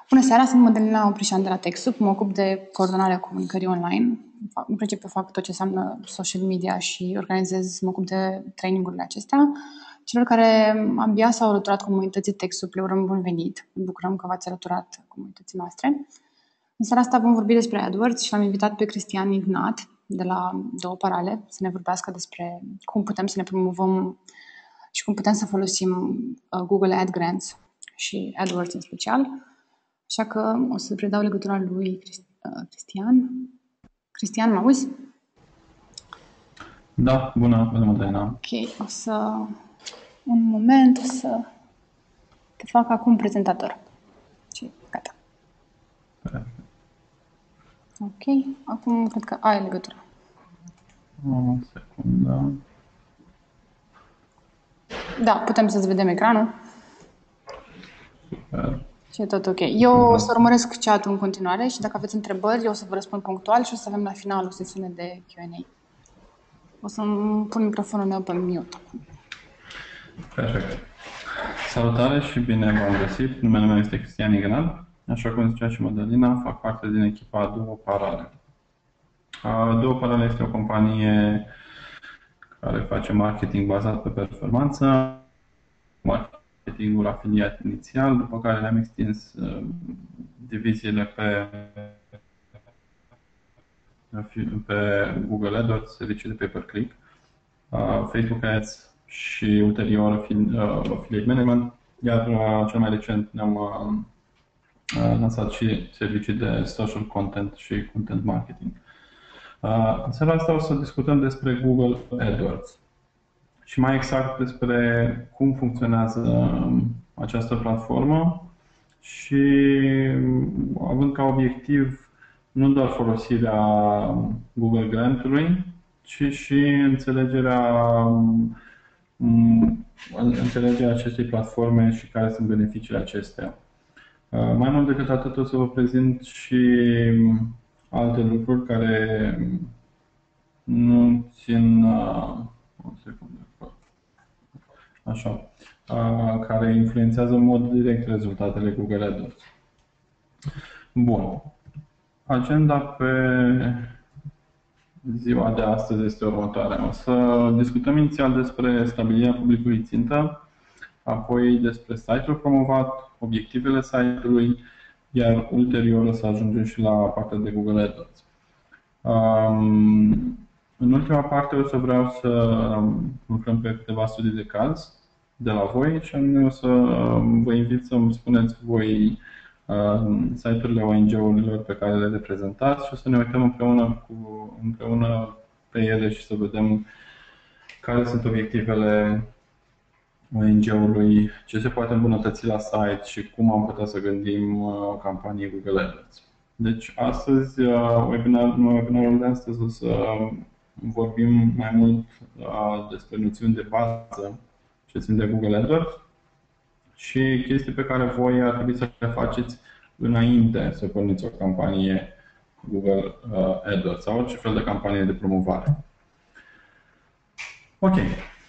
Bună seara, sunt Mădălina Oprișan de la TechSoup, mă ocup de coordonarea comunicării online. În principiu fac tot ce înseamnă social media și mă ocup de trainingurile acestea. Celor care abia s-au alăturat comunității TechSoup le urăm bun venit. Ne bucurăm că v-ați alăturat comunității noastre. În seara asta vom vorbi despre AdWords și l-am invitat pe Cristian Ignat de la Două Parale să ne vorbească despre cum putem să ne promovăm și cum putem să folosim Google Ad Grants și AdWords în special. Așa că o să predau legătura lui Cristian. Cristian, mă auzi? Da, bună Mădălina. Ok, un moment, o să te fac acum prezentator. Și gata. Ok, acum cred că ai legătura. O secundă. Da, putem să-ți vedem ecranul. Super. Și e tot ok. Eu o să urmăresc chat-ul în continuare și dacă aveți întrebări, eu o să vă răspund punctual și o să avem la final o sesiune de Q&A. O să-mi pun microfonul meu pe mute acum. Perfect. Salutare și bine v-am găsit. Numele meu este Cristian Ignat. Așa cum zicea și Mădălina, fac parte din echipa Două Parale. Două Parale este o companie care face marketing bazat pe performanță, marketingul afiliat inițial, după care le-am extins diviziile pe Google AdWords, servicii de pay-per-click, Facebook Ads și ulterior Affiliate Management, iar cel mai recent ne-am lansat și servicii de social content și content marketing. În seara asta o să discutăm despre Google AdWords și mai exact despre cum funcționează această platformă și având ca obiectiv nu doar folosirea Google Grant-ului, ci și înțelegerea acestei platforme și care sunt beneficiile acestea. Mai mult decât atât, o să vă prezint și alte lucruri care nu țin... O secundă. Așa. Care influențează în mod direct rezultatele Google AdWords. Bun. Agenda pe ziua de astăzi este următoarea. O să discutăm inițial despre stabilirea publicului țintă, apoi despre site-ul promovat, obiectivele site-ului, iar ulterior o să ajungem și la partea de Google AdWords. În ultima parte o să vreau să lucrăm pe câteva studii de caz de la voi și anume o să vă invit să-mi spuneți voi site-urile ONG-urilor pe care le reprezentați și o să ne uităm împreună pe ele și să vedem care sunt obiectivele ONG-ului, ce se poate îmbunătăți la site și cum am putea să gândim campanii Google AdWords. Deci astăzi, webinarul de astăzi o să vorbim mai mult despre noțiuni de bază ce țin de Google AdWords și chestii pe care voi ar trebui să le faceți înainte să porniți o campanie Google AdWords sau orice fel de campanie de promovare. Ok.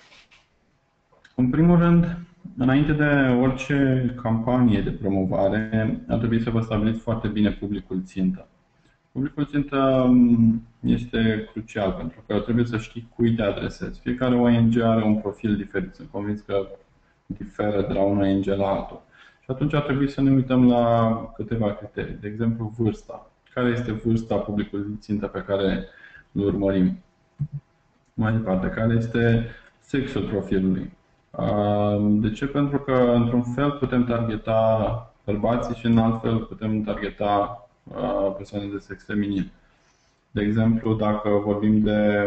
În primul rând, înainte de orice campanie de promovare, ar trebui să vă stabiliți foarte bine publicul țintă. Publicul țintă este crucial pentru că trebuie să știi cui te adresezi. Fiecare ONG are un profil diferit. Sunt convins că diferă de la un ONG la altul. Și atunci ar trebui să ne uităm la câteva criterii. De exemplu, vârsta. Care este vârsta publicului țintă pe care îl urmărim? Mai departe, care este sexul profilului? De ce? Pentru că, într-un fel, putem targeta bărbații și, în alt fel, putem targeta persoane de sex feminin. De exemplu, dacă vorbim de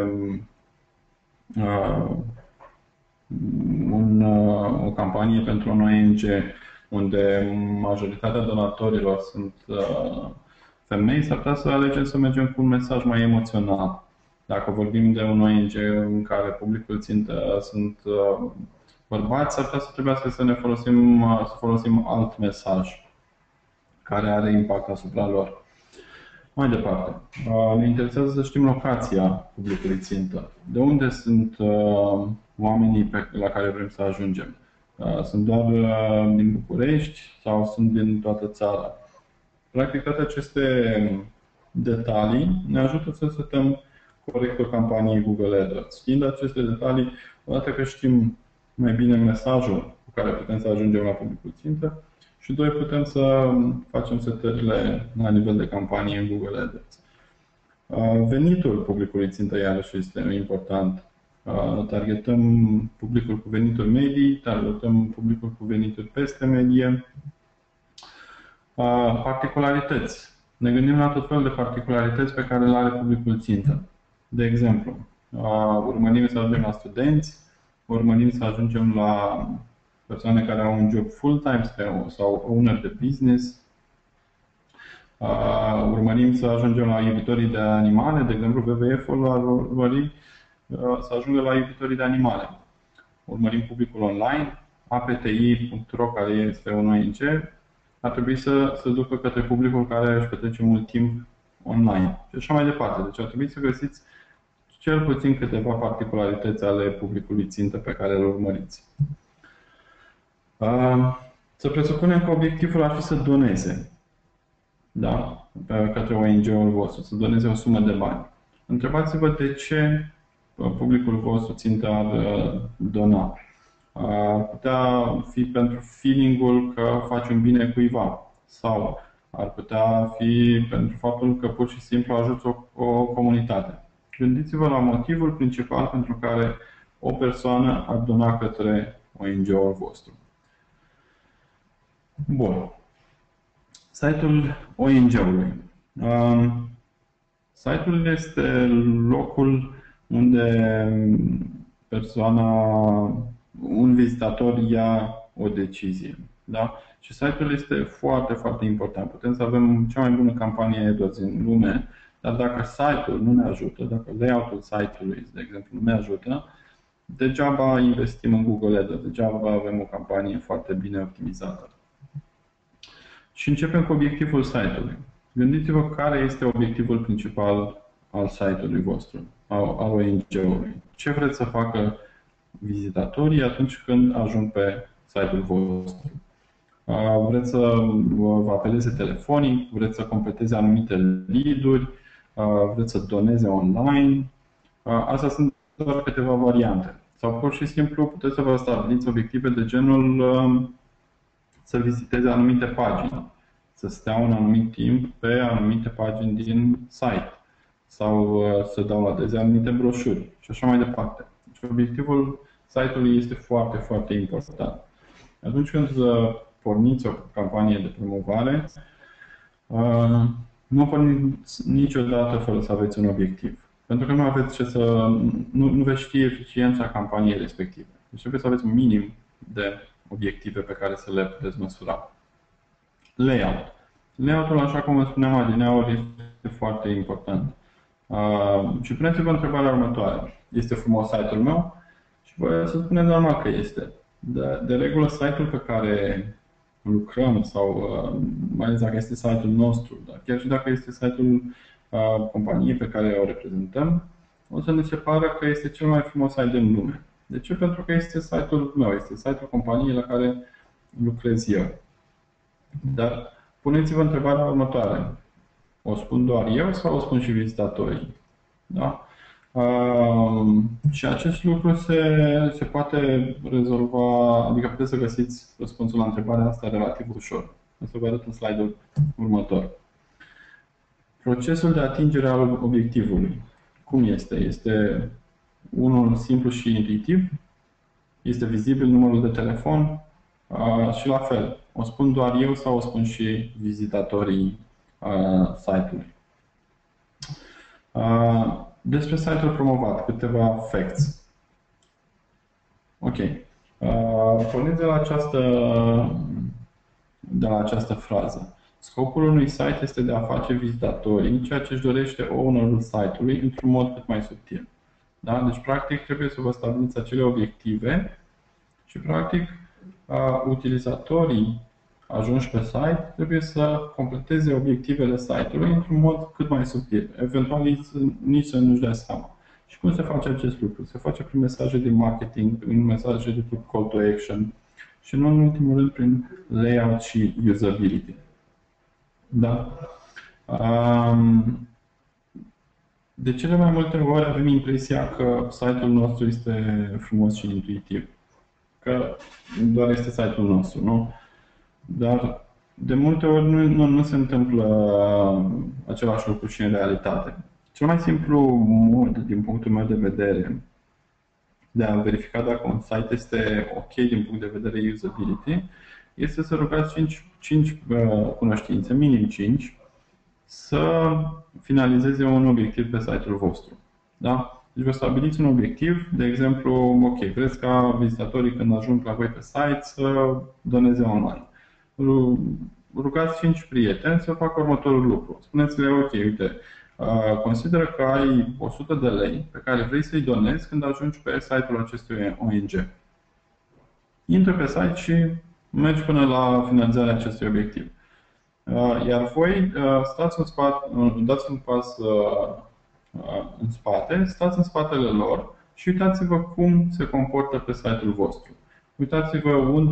o campanie pentru un ONG unde majoritatea donatorilor sunt femei, s-ar putea să alegem să mergem cu un mesaj mai emoțional. Dacă vorbim de un ONG în care publicul țintă sunt bărbați, s-ar putea să trebuiască să folosim alt mesaj care are impact asupra lor. Mai departe, ne interesează să știm locația publicului țintă. De unde sunt oamenii la care vrem să ajungem? Sunt doar din București sau sunt din toată țara? Practic, toate aceste detalii ne ajută să setăm corect o campanie Google AdWords. Știind aceste detalii, odată că știm mai bine mesajul cu care putem să ajungem la publicul țintă și doi, putem să facem setările la nivel de campanie în Google AdWords. Venitul publicului țintă iarăși este important. Targetăm publicul cu venituri medii, targetăm publicul cu venituri peste medie. Particularități. Ne gândim la tot felul de particularități pe care le are publicul țintă. De exemplu, urmărim să ajungem la studenți, urmărim să ajungem la persoane care au un job full-time sau owner de business, urmărim să ajungem la iubitorii de animale, de exemplu WWF-ul ar urmări să ajungă la iubitorii de animale. Urmărim publicul online, apti.ro, care este un ONG, ar trebui să se ducă către publicul care își petrece mult timp online și așa mai departe. Deci ar trebui să găsiți cel puțin câteva particularități ale publicului țintă pe care îl urmăriți. Să presupunem că obiectivul ar fi să doneze, da, către ONG-ul vostru, să doneze o sumă de bani. Întrebați-vă de ce publicul vostru țintă ar dona. Ar putea fi pentru feeling-ul că faci un bine cuiva sau ar putea fi pentru faptul că pur și simplu ajuți o comunitate. Gândiți-vă la motivul principal pentru care o persoană ar dona către ONG-ul vostru. Bun. Site-ul ONG-ului. Site-ul este locul unde un vizitator ia o decizie. Da? Și site-ul este foarte, foarte important. Putem să avem cea mai bună campanie AdWords din lume, dar dacă site-ul nu ne ajută, dacă layout-ul site-ului, de exemplu, nu ne ajută, degeaba investim în Google AdWords, degeaba avem o campanie foarte bine optimizată. Și începem cu obiectivul site-ului. Gândiți-vă care este obiectivul principal al site-ului vostru, al ONG-ului. Ce vreți să facă vizitatorii atunci când ajung pe site-ul vostru? Vreți să vă apeleze telefonic, vreți să completeze anumite lead-uri, vreți să doneze online. Astea sunt doar câteva variante. Sau pur și simplu puteți să vă stabiliți obiective de genul să viziteze anumite pagini, să stea un anumit timp pe anumite pagini din site sau să downloadeze anumite broșuri și așa mai departe. Deci obiectivul site-ului este foarte, foarte important. Atunci când porniți o campanie de promovare, nu porniți niciodată fără să aveți un obiectiv. Pentru că nu aveți nu veți ști eficiența campaniei respective. Deci trebuie să aveți un minim de obiective pe care să le puteți măsura. Layout. Layout-ul, așa cum vă spuneam adineauri, este foarte important. Și puneți-vă întrebarea următoare. Este frumos site-ul meu? Și voi să spuneți normal că este. De regulă, site-ul pe care lucrăm sau mai ales dacă este site-ul nostru, dar chiar și dacă este site-ul companiei pe care o reprezentăm, o să ne se pară că este cel mai frumos site din lume. De ce? Pentru că este site-ul meu, este site-ul companiei la care lucrez eu. Dar puneți-vă întrebarea următoare. O spun doar eu sau o spun și vizitatorii? Da? Și acest lucru se poate rezolva, adică puteți să găsiți răspunsul la întrebarea asta relativ ușor. O să vă arăt în slide-ul următor. Procesul de atingere al obiectivului. Cum este? Este unul simplu și intuitiv? Este vizibil numărul de telefon? Și la fel, o spun doar eu sau o spun și vizitatorii site-ului? Despre site-ul promovat, câteva facts. Ok. Porniți de la această frază. Scopul unui site este de a face vizitatorii ceea ce își dorește ownerul site-ului într-un mod cât mai subtil. Da? Deci, practic, trebuie să vă stabiliți acele obiective și, practic, utilizatorii ajunși pe site trebuie să completeze obiectivele site-ului într-un mod cât mai subtil. Eventual, nici să nu-și dea seama. Și cum se face acest lucru? Se face prin mesaje de marketing, prin mesaje de tip call to action și, nu în ultimul rând, prin layout și usability. Da. Um, De cele mai multe ori avem impresia că site-ul nostru este frumos și intuitiv. Că doar este site-ul nostru, nu? Dar de multe ori nu se întâmplă același lucru și în realitate. Cel mai simplu mod, din punctul meu de vedere, de a verifica dacă un site este ok din punct de vedere usability, este să rugați 5 cunoștințe, minim 5, să finalizeze un obiectiv pe site-ul vostru. Da? Deci vă stabiliți un obiectiv, de exemplu, ok, vreți ca vizitatorii când ajung la voi pe site să doneze online. Rugați 5 prieteni să facă următorul lucru. Spuneți-le, ok, uite, consideră că ai 100 de lei pe care vrei să-i donezi când ajungi pe site-ul acestui ONG. Intră pe site și mergi până la finalizarea acestui obiectiv. Iar voi stați în spate, dați un pas în spate, stați în spatele lor și uitați-vă cum se comportă pe site-ul vostru. Uitați-vă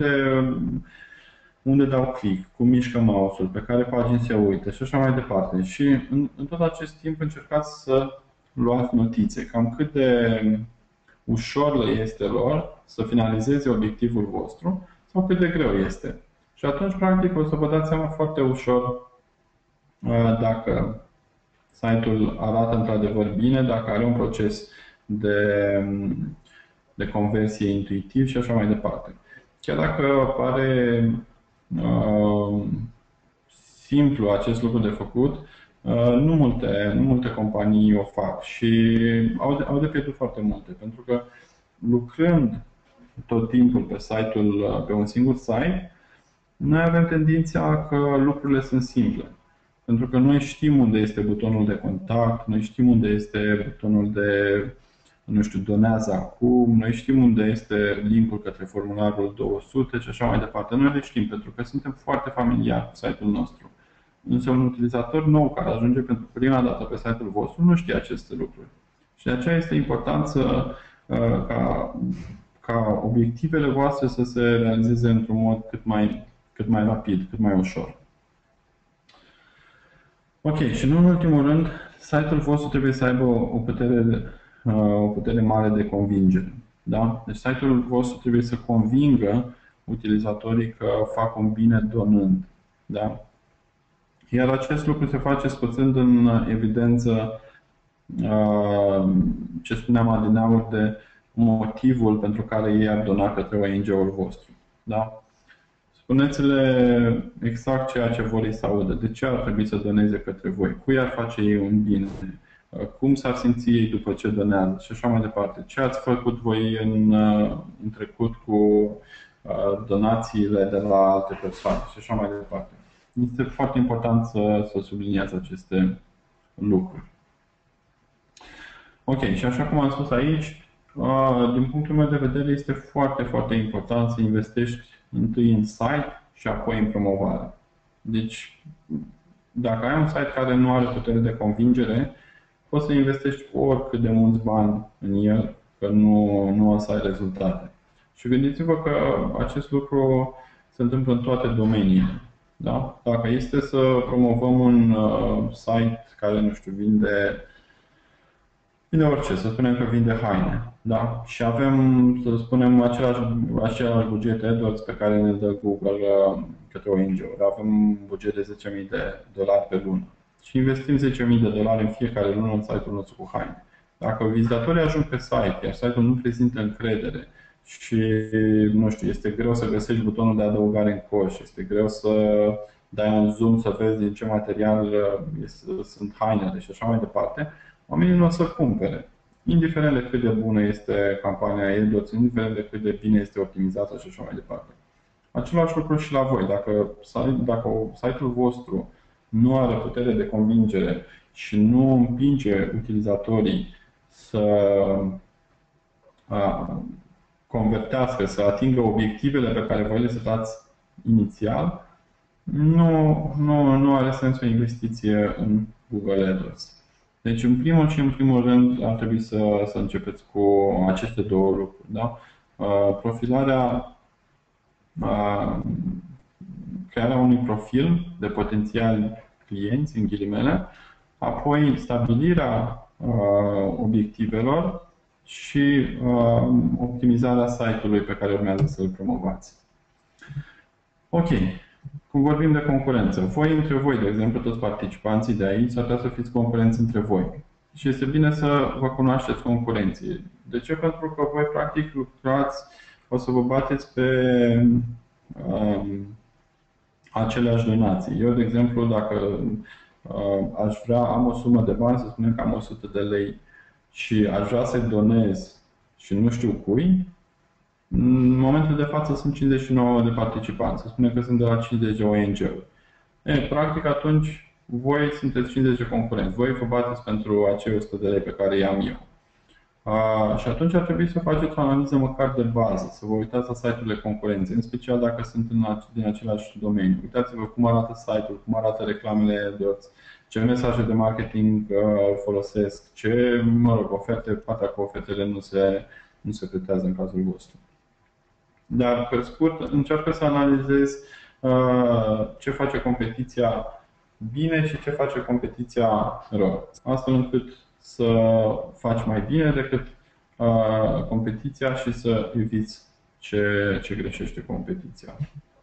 unde dau click, cum mișcă mouse-ul, pe care pagini se uită și așa mai departe. Și în tot acest timp încercați să luați notițe, cam cât de ușor le este lor să finalizeze obiectivul vostru sau cât de greu este. Și atunci, practic, o să vă dați seama foarte ușor dacă site-ul arată într-adevăr bine, dacă are un proces de conversie intuitiv și așa mai departe. Chiar dacă pare simplu acest lucru de făcut, nu multe companii o fac și au de pierdut foarte multe, pentru că lucrând tot timpul pe site-ul, pe un singur site, noi avem tendința că lucrurile sunt simple. Pentru că noi știm unde este butonul de contact, noi știm unde este butonul de, nu știu, donează acum, noi știm unde este linkul către formularul 200 și așa mai departe. Noi le știm pentru că suntem foarte familiari cu site-ul nostru. Însă un utilizator nou care ajunge pentru prima dată pe site-ul vostru nu știe aceste lucruri. Și de aceea este important ca obiectivele voastre să se realizeze într-un mod cât mai rapid, cât mai ușor. Ok, și nu în ultimul rând, site-ul vostru trebuie să aibă o putere mare de convingere. Da? Deci site-ul vostru trebuie să convingă utilizatorii că fac un bine donând. Da? Iar acest lucru se face scoțând în evidență ce spuneam adineauri de motivul pentru care ei ar dona către ONG-ul vostru. Da? Spuneți-le exact ceea ce vor ei să audă. De ce ar trebui să doneze către voi? Cui ar face ei un bine? Cum s-ar simți ei după ce donează? Și așa mai departe. Ce ați făcut voi în trecut cu donațiile de la alte persoane? Și așa mai departe. Este foarte important să subliniați aceste lucruri. Ok, și așa cum am spus aici, din punctul meu de vedere este foarte, foarte important să investești întâi în site și apoi în promovare. Deci, dacă ai un site care nu are putere de convingere, poți să investești oricât de mulți bani în el, că nu o să ai rezultate. Și gândiți-vă că acest lucru se întâmplă în toate domeniile. Da? Dacă este să promovăm un site care, nu știu, vinde orice, să spunem că vinde haine, da? Și avem, să spunem, același buget AdWords pe care ne dă Google către ONG-uri. Avem un buget de $10.000 pe lună. Și investim $10.000 în fiecare lună în site-ul nostru cu haine. Dacă vizitatorii ajung pe site, iar site-ul nu prezintă încredere și, nu știu, este greu să găsești butonul de adăugare în coș, este greu să dai un zoom să vezi din ce material sunt hainele și așa mai departe, oamenii nu o să cumpere. Indiferent de cât de bună este campania AdWords, indiferent de cât de bine este optimizată și așa mai departe. Același lucru și la voi. Dacă site-ul vostru nu are putere de convingere și nu împinge utilizatorii să convertească, să atingă obiectivele pe care voi le setați inițial, nu are sens o investiție în Google AdWords. Deci, în primul și în primul rând, ar trebui să începeți cu aceste două lucruri. Da? Profilarea, crearea unui profil de potențiali clienți, în ghilimele, apoi stabilirea obiectivelor și optimizarea site-ului pe care urmează să-l promovați. Ok. Cum vorbim de concurență, voi între voi, de exemplu, toți participanții de aici, ar trebui să fiți concurenți între voi. Și este bine să vă cunoașteți concurenții. De ce? Pentru că voi, practic, lucrați, o să vă bateți pe aceleași donații. Eu, de exemplu, dacă aș vrea, am o sumă de bani, să spunem că am 100 de lei și aș vrea să-i donez și nu știu cui, în momentul de față sunt 59 de participanți, să spunem că sunt de la 50 de ONG-uri. Practic atunci voi sunteți 50 de concurenți, voi vă bateți pentru acei 100 de lei pe care i-am eu. Și atunci ar trebui să faceți o analiză măcar de bază, să vă uitați la site-urile concurenței, în special dacă sunt din același domeniu. Uitați-vă cum arată site-ul, cum arată reclamele AdWords, ce mesaje de marketing folosesc, ce, oferte, partea cu ofertele nu se pretează în cazul vostru. Dar, pe scurt, încearcă să analizezi ce face competiția bine și ce face competiția rău. Astfel încât să faci mai bine decât competiția și să eviți ce greșește competiția.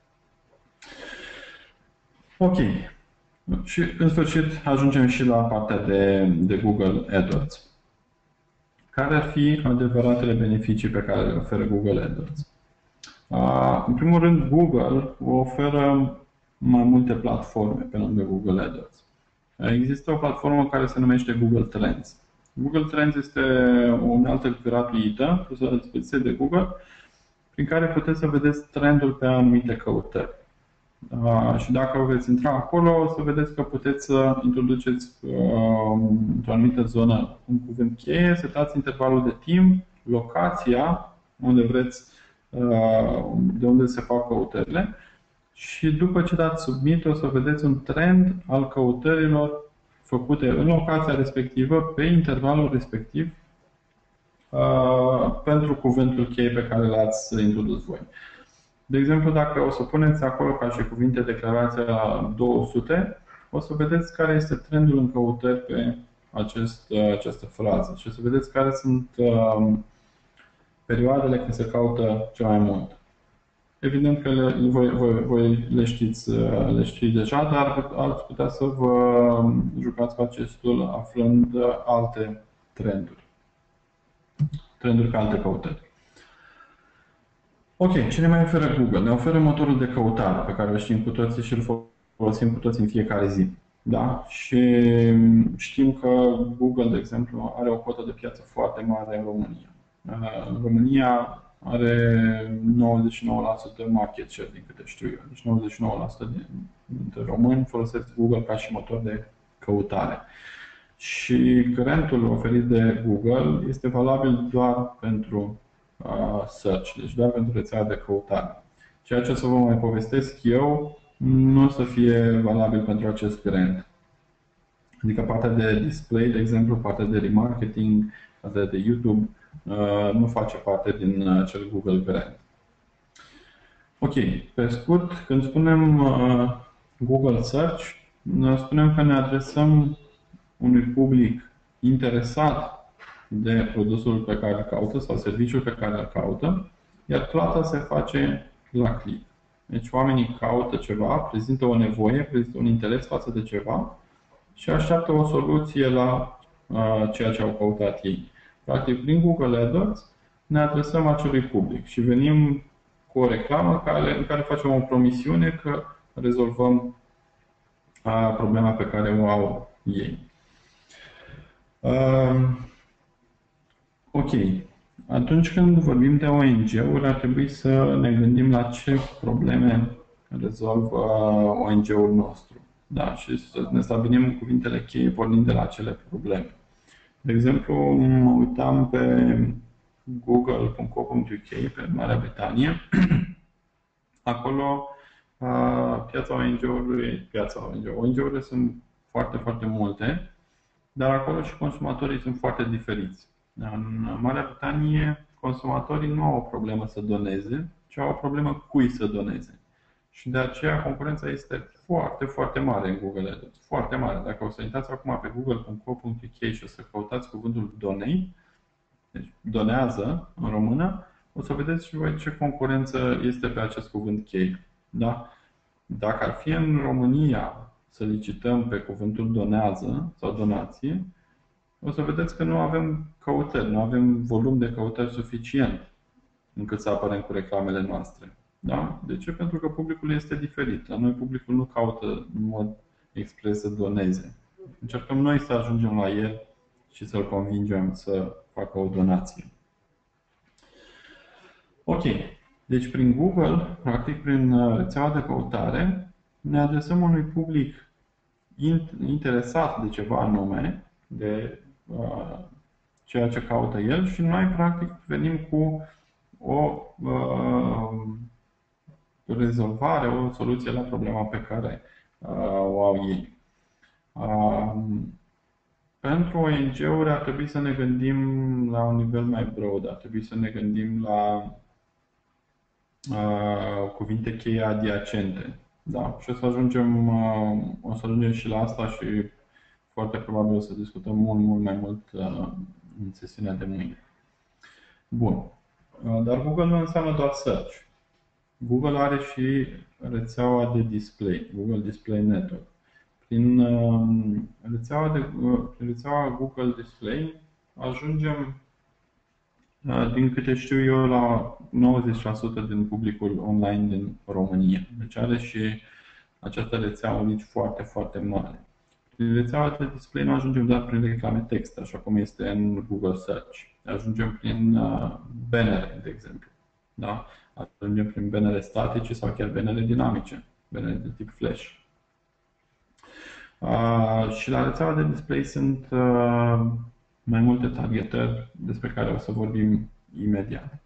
Ok. Și, în sfârșit, ajungem și la partea de Google AdWords. Care ar fi adevăratele beneficii pe care le oferă Google AdWords? În primul rând, Google oferă mai multe platforme pe lângă Google AdWords. Există o platformă care se numește Google Trends. Google Trends este o unealtă gratuită pusă de Google, prin care puteți să vedeți trendul pe anumite căutări. Și dacă veți intra acolo, o să vedeți că puteți să introduceți într-o anumită zonă un cuvânt cheie, setați intervalul de timp, locația unde vreți, de unde se fac căutările și după ce dați submit o să vedeți un trend al căutărilor făcute în locația respectivă, pe intervalul respectiv, pentru cuvântul cheie pe care l-ați introdus voi. De exemplu, dacă o să puneți acolo ca și cuvinte declarația 200, o să vedeți care este trendul în căutări pe această frază și o să vedeți care sunt perioadele când se caută cel mai mult. Evident că voi le știți deja, dar ați putea să vă jucați cu acestul aflând alte trenduri. Trenduri pe alte căutări. Ok, ce ne mai oferă Google? Ne oferă motorul de căutare, pe care îl știm cu toții și îl folosim cu toții în fiecare zi. Da? Și știm că Google, de exemplu, are o cotă de piață foarte mare în România. În România are 99% market share, din câte știu eu. Deci 99% dintre români folosesc Google ca și motor de căutare. Și grantul oferit de Google este valabil doar pentru search, deci doar pentru rețeaua de căutare. Ceea ce o să vă mai povestesc eu nu o să fie valabil pentru acest grant. Adică partea de display, de exemplu, partea de remarketing, partea de YouTube, nu face parte din acel Google grant. Ok, pe scurt, când spunem Google Search, spunem că ne adresăm unui public interesat de produsul pe care îl caută sau serviciul pe care îl caută, iar plata se face la click. Deci oamenii caută ceva, prezintă o nevoie, prezintă un interes față de ceva și așteaptă o soluție la ceea ce au căutat ei. Practic, prin Google AdWords ne adresăm acelui public și venim cu o reclamă în care facem o promisiune că rezolvăm problema pe care o au ei. Ok. Atunci când vorbim de ONG-uri, ar trebui să ne gândim la ce probleme rezolvă ONG-ul nostru. Da, și să ne stabilim cuvintele cheie pornind de la acele probleme. De exemplu, mă uitam pe google.co.uk, pe Marea Britanie. Acolo, ONG-urile sunt foarte, foarte multe, dar acolo și consumatorii sunt foarte diferiți. În Marea Britanie, consumatorii nu au o problemă să doneze, ci au o problemă cui să doneze. Și de aceea concurența este foarte, foarte mare în Google Ads. Foarte mare. Dacă o să intrați acum pe google.co.uk și o să căutați cuvântul donate, deci donează în română, o să vedeți și voi ce concurență este pe acest cuvânt cheie. Da? Dacă ar fi în România să licităm pe cuvântul donează sau donație, o să vedeți că nu avem căutări, nu avem volum de căutări suficient încât să apărăm cu reclamele noastre. Da? De ce? Pentru că publicul este diferit. La noi publicul nu caută în mod expres să doneze. Încercăm noi să ajungem la el și să-l convingem să facă o donație. Ok. Deci prin Google, practic prin rețeaua de căutare, ne adresăm unui public interesat de ceva anume, de ceea ce caută el și noi practic venim cu o rezolvare, o soluție la problema pe care o au ei. Pentru ONG-uri ar trebui să ne gândim la un nivel mai broad, ar trebui să ne gândim la cuvinte cheie adiacente. Da? Și o să ajungem și la asta și foarte probabil o să discutăm mult mai mult în sesiunea de mâine. Bun. Dar Google nu înseamnă doar search. Google are și rețeaua de display, Google Display Network. Prin rețeaua Google Display ajungem, din câte știu eu, la 90% din publicul online din România. Deci are și această rețea un reach foarte, foarte mare. Prin rețeaua de display nu ajungem doar prin reclame text, așa cum este în Google Search. Ajungem prin bannere, de exemplu. Da? Ajungem prin bannere statice sau chiar bannere dinamice, bannere de tip flash. Și la rețeaua de display sunt mai multe targetări despre care o să vorbim imediat.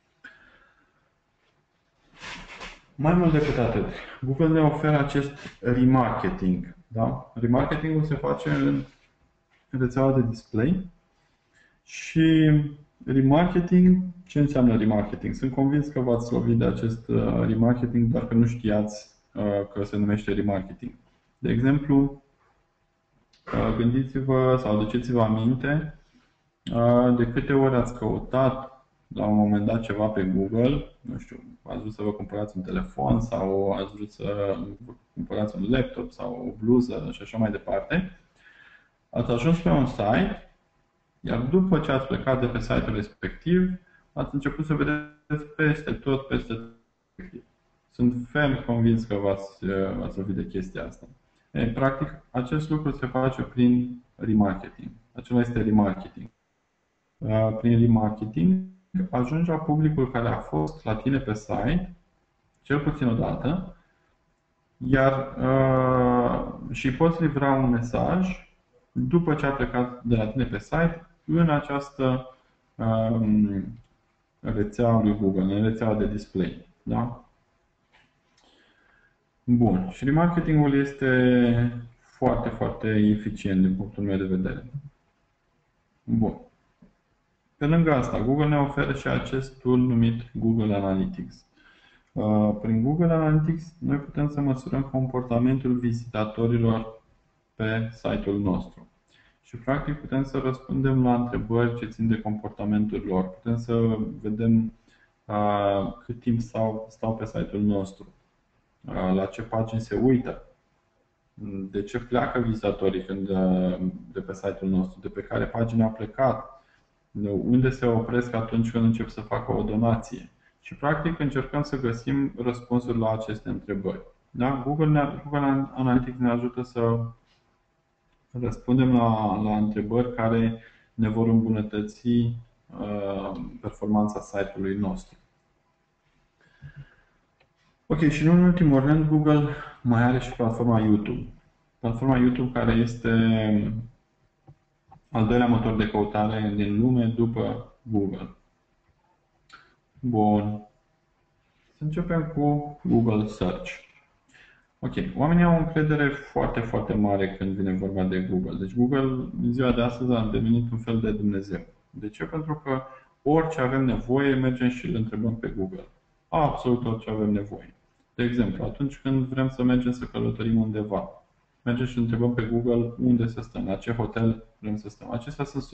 Mai mult decât atât, Google ne oferă acest remarketing. Da? Remarketingul se face în rețeaua de display și remarketing, ce înseamnă remarketing? Sunt convins că v-ați lovit de acest remarketing, doar că nu știați că se numește remarketing. De exemplu, gândiți-vă sau aduceți-vă aminte de câte ori ați căutat la un moment dat ceva pe Google, nu știu, ați vrut să vă cumpărați un telefon sau ați vrut să cumpărați un laptop sau o bluză și așa mai departe. Ați ajuns pe un site, iar după ce ați plecat de pe site-ul respectiv, ați început să vedeți peste tot. Sunt ferm convins că v-ați lovit de chestia asta. Practic, acest lucru se face prin remarketing. Acela este remarketing. Prin remarketing ajungi la publicul care a fost la tine pe site, cel puțin o dată, iar și poți livra un mesaj după ce a plecat de la tine pe site în această rețea lui Google, în rețeaua de display. Da? Bun. Și remarketingul este foarte, foarte eficient din punctul meu de vedere. Bun. Pe lângă asta, Google ne oferă și acest tool numit Google Analytics. Prin Google Analytics noi putem să măsurăm comportamentul vizitatorilor pe site-ul nostru. Și practic putem să răspundem la întrebări ce țin de comportamentul lor. Putem să vedem cât timp stau pe site-ul nostru, la ce pagini se uită, de ce pleacă vizitatorii de pe site-ul nostru, de pe care pagină a plecat, unde se opresc atunci când încep să facă o donație. Și practic încercăm să găsim răspunsuri la aceste întrebări. Da? Google Analytics ne ajută să răspundem la întrebări care ne vor îmbunătăți performanța site-ului nostru. Ok, și nu în ultimul rând, Google mai are și platforma YouTube. Platforma YouTube care este al doilea motor de căutare din lume după Google. Bun. Să începem cu Google Search. Ok, oamenii au o încredere foarte, foarte mare când vine vorba de Google. Deci Google, în ziua de astăzi, a devenit un fel de Dumnezeu. De ce? Pentru că orice avem nevoie, mergem și îl întrebăm pe Google. Absolut orice avem nevoie. De exemplu, atunci când vrem să mergem să călătorim undeva, mergem și întrebăm pe Google unde să stăm, la ce hotel vrem să stăm. Acestea sunt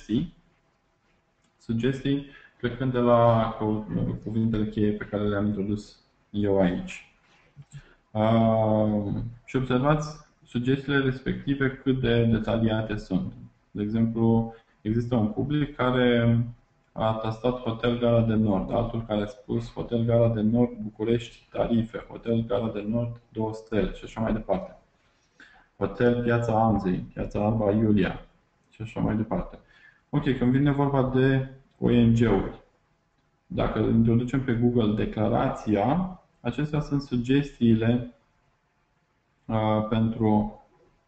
sugestii plecând de la cuvintele cheie pe care le-am introdus eu aici. Și observați sugestiile respective cât de detaliate sunt. De exemplu, există un public care a tastat Hotel Gara de Nord, altul care a spus Hotel Gara de Nord, București, tarife, Hotel Gara de Nord, 2 stele și așa mai departe. Hotel Piața Amzei, Piața Alba Iulia și așa mai departe. Ok, când vine vorba de ONG-uri, dacă introducem pe Google declarația, acestea sunt sugestiile pentru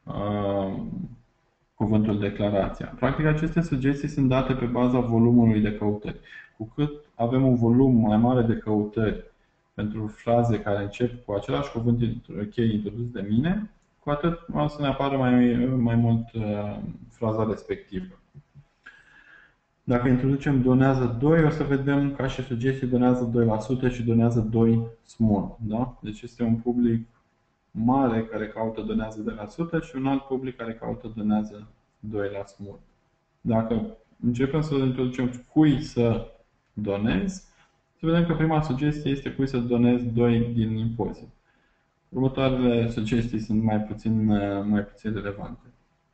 cuvântul declarația. Practic, aceste sugestii sunt date pe baza volumului de căutări. Cu cât avem un volum mai mare de căutări pentru fraze care încep cu același cuvânt cheie introdus de mine, cu atât o să ne apară mai mult fraza respectivă. Dacă introducem donează 2, o să vedem ca și sugestii donează 2% și donează 2 small. Da? Deci este un public mare care caută donează 2% și un alt public care caută donează 2 la small. Dacă începem să introducem cui să donezi, să vedem că prima sugestie este cui să donezi 2 din impozit. Următoarele sugestii sunt mai puțin relevante.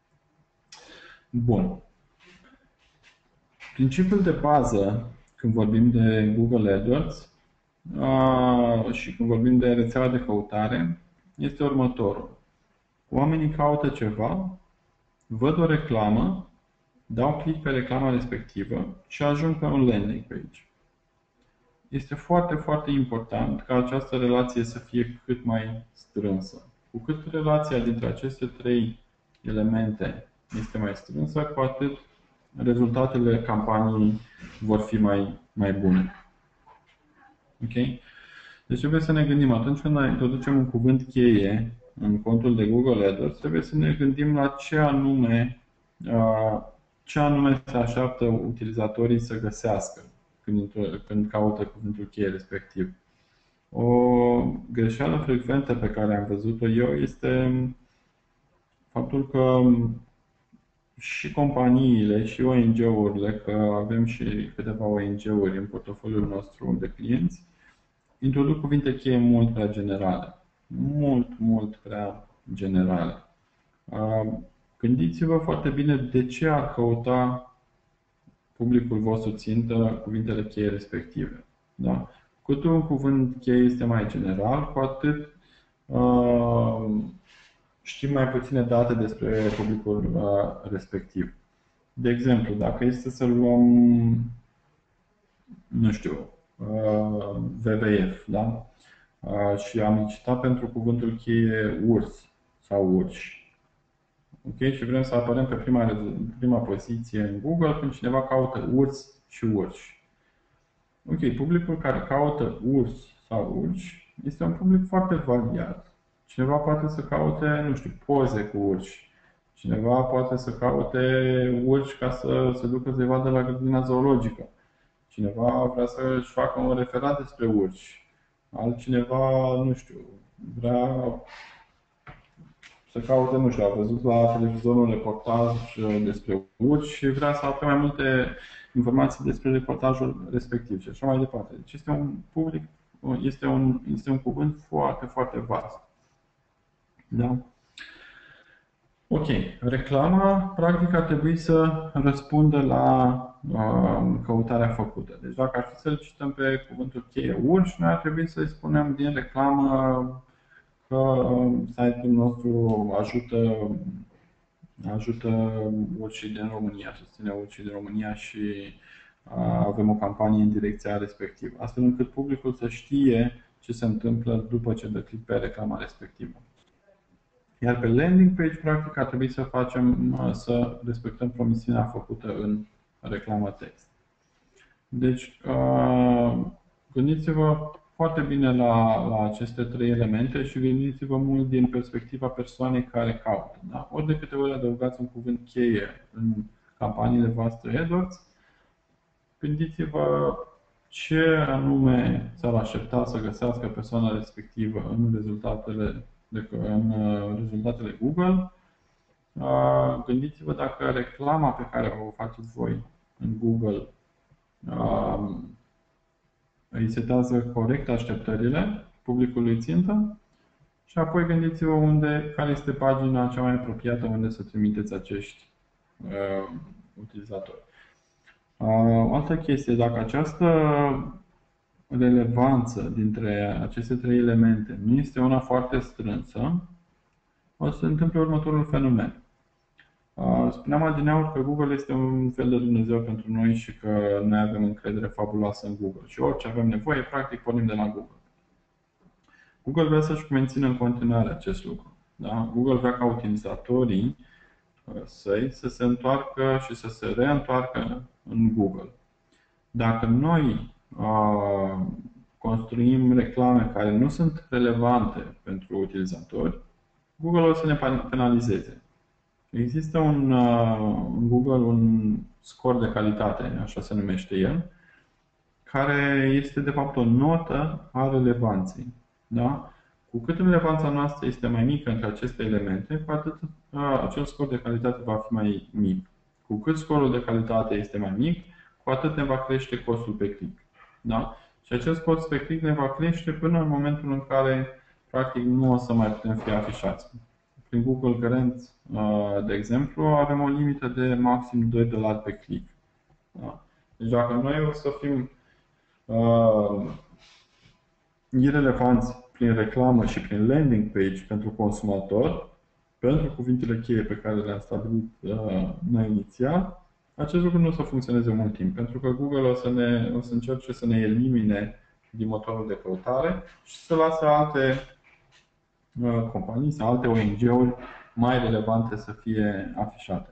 Bun. Principiul de bază, când vorbim de Google AdWords și când vorbim de rețeaua de căutare, este următorul. Oamenii caută ceva, văd o reclamă, dau click pe reclama respectivă și ajung pe un landing page. Este foarte, foarte important ca această relație să fie cât mai strânsă. Cu cât relația dintre aceste 3 elemente este mai strânsă, cu atât rezultatele campaniei vor fi mai bune. Ok? Deci trebuie să ne gândim, atunci când introducem un cuvânt cheie în contul de Google AdWords, trebuie să ne gândim la ce anume se așteaptă utilizatorii să găsească când caută cuvântul cheie respectiv. O greșeală frecventă pe care am văzut-o eu este faptul că și companiile și ONG-urile, că avem și câteva ONG-uri în portofoliul nostru de clienți, introduc cuvinte cheie mult prea generale. Mult prea generale. Gândiți-vă foarte bine de ce ar căuta publicul vostru țintă cuvintele cheie respective. Da? Cu cât un cuvânt cheie este mai general, cu atât știm mai puține date despre publicul respectiv. De exemplu, dacă este să luăm, nu știu, WWF, da? Și am citat pentru cuvântul cheie urs sau urși. Ok? Și vrem să apărăm pe prima poziție în Google când cineva caută urs și urși. Ok, publicul care caută urs sau urși este un public foarte variat. Cineva poate să caute, nu știu, poze cu urși. Cineva poate să caute urși ca să se ducă să-i vadă la grădina zoologică. Cineva vrea să-și facă un referat despre urși. Altcineva, nu știu, vrea să caute, nu știu, a văzut la televizor un reportaj despre urși și vrea să afle mai multe informații despre reportajul respectiv și așa mai departe. Deci este un public, este un cuvânt foarte, foarte vast. Da? Ok. Reclama, practic, ar trebui să răspundă la căutarea făcută. Deci dacă ar fi să-l cităm pe cuvântul cheie urși, noi ar trebui să-i spunem din reclamă că site-ul nostru ajută urșii din România, susține urșii din România și avem o campanie în direcția respectivă, astfel încât publicul să știe ce se întâmplă după ce dă click pe reclama respectivă. Iar pe landing page, practic, ar trebui să respectăm promisiunea făcută în reclamă text. Deci, gândiți-vă foarte bine la aceste 3 elemente și gândiți-vă mult din perspectiva persoanei care caută. Da? Ori de câte ori adăugați un cuvânt cheie în campaniile voastre AdWords, gândiți-vă ce anume s-ar aștepta să găsească persoana respectivă în rezultatele Google. Gândiți-vă dacă reclama pe care o faceți voi în Google îi setează corect așteptările publicului țintă și apoi gândiți-vă care este pagina cea mai apropiată unde să trimiteți acești utilizatori. O altă chestie, dacă această relevanță dintre aceste trei elemente nu este una foarte strânsă, o să se întâmple următorul fenomen. Spuneam adineauri că Google este un fel de Dumnezeu pentru noi și că noi avem încredere fabuloasă în Google. Și orice avem nevoie, practic, pornim de la Google. Google vrea să-și mențină în continuare acest lucru. Da? Google vrea ca utilizatorii săi să se întoarcă și să se reîntoarcă în Google. Dacă noi construim reclame care nu sunt relevante pentru utilizatori, Google o să ne penalizeze. Există în Google un scor de calitate, așa se numește el, care este de fapt o notă a relevanței. Da? Cu cât relevanța noastră este mai mică între aceste elemente, cu atât acel scor de calitate va fi mai mic. Cu cât scorul de calitate este mai mic, cu atât ne va crește costul pe click. Da? Și acest cost pe click ne va crește până în momentul în care practic nu o să mai putem fi afișați. Prin Google Current, de exemplu, avem o limită de maxim $2 pe click. Da? Deci dacă noi o să fim irelevanți prin reclamă și prin landing page pentru consumator, pentru cuvintele cheie pe care le-am stabilit noi inițial, acest lucru nu o să funcționeze mult timp, pentru că Google o să încerce să ne elimine din motorul de căutare și să lasă alte companii sau alte ONG-uri mai relevante să fie afișate.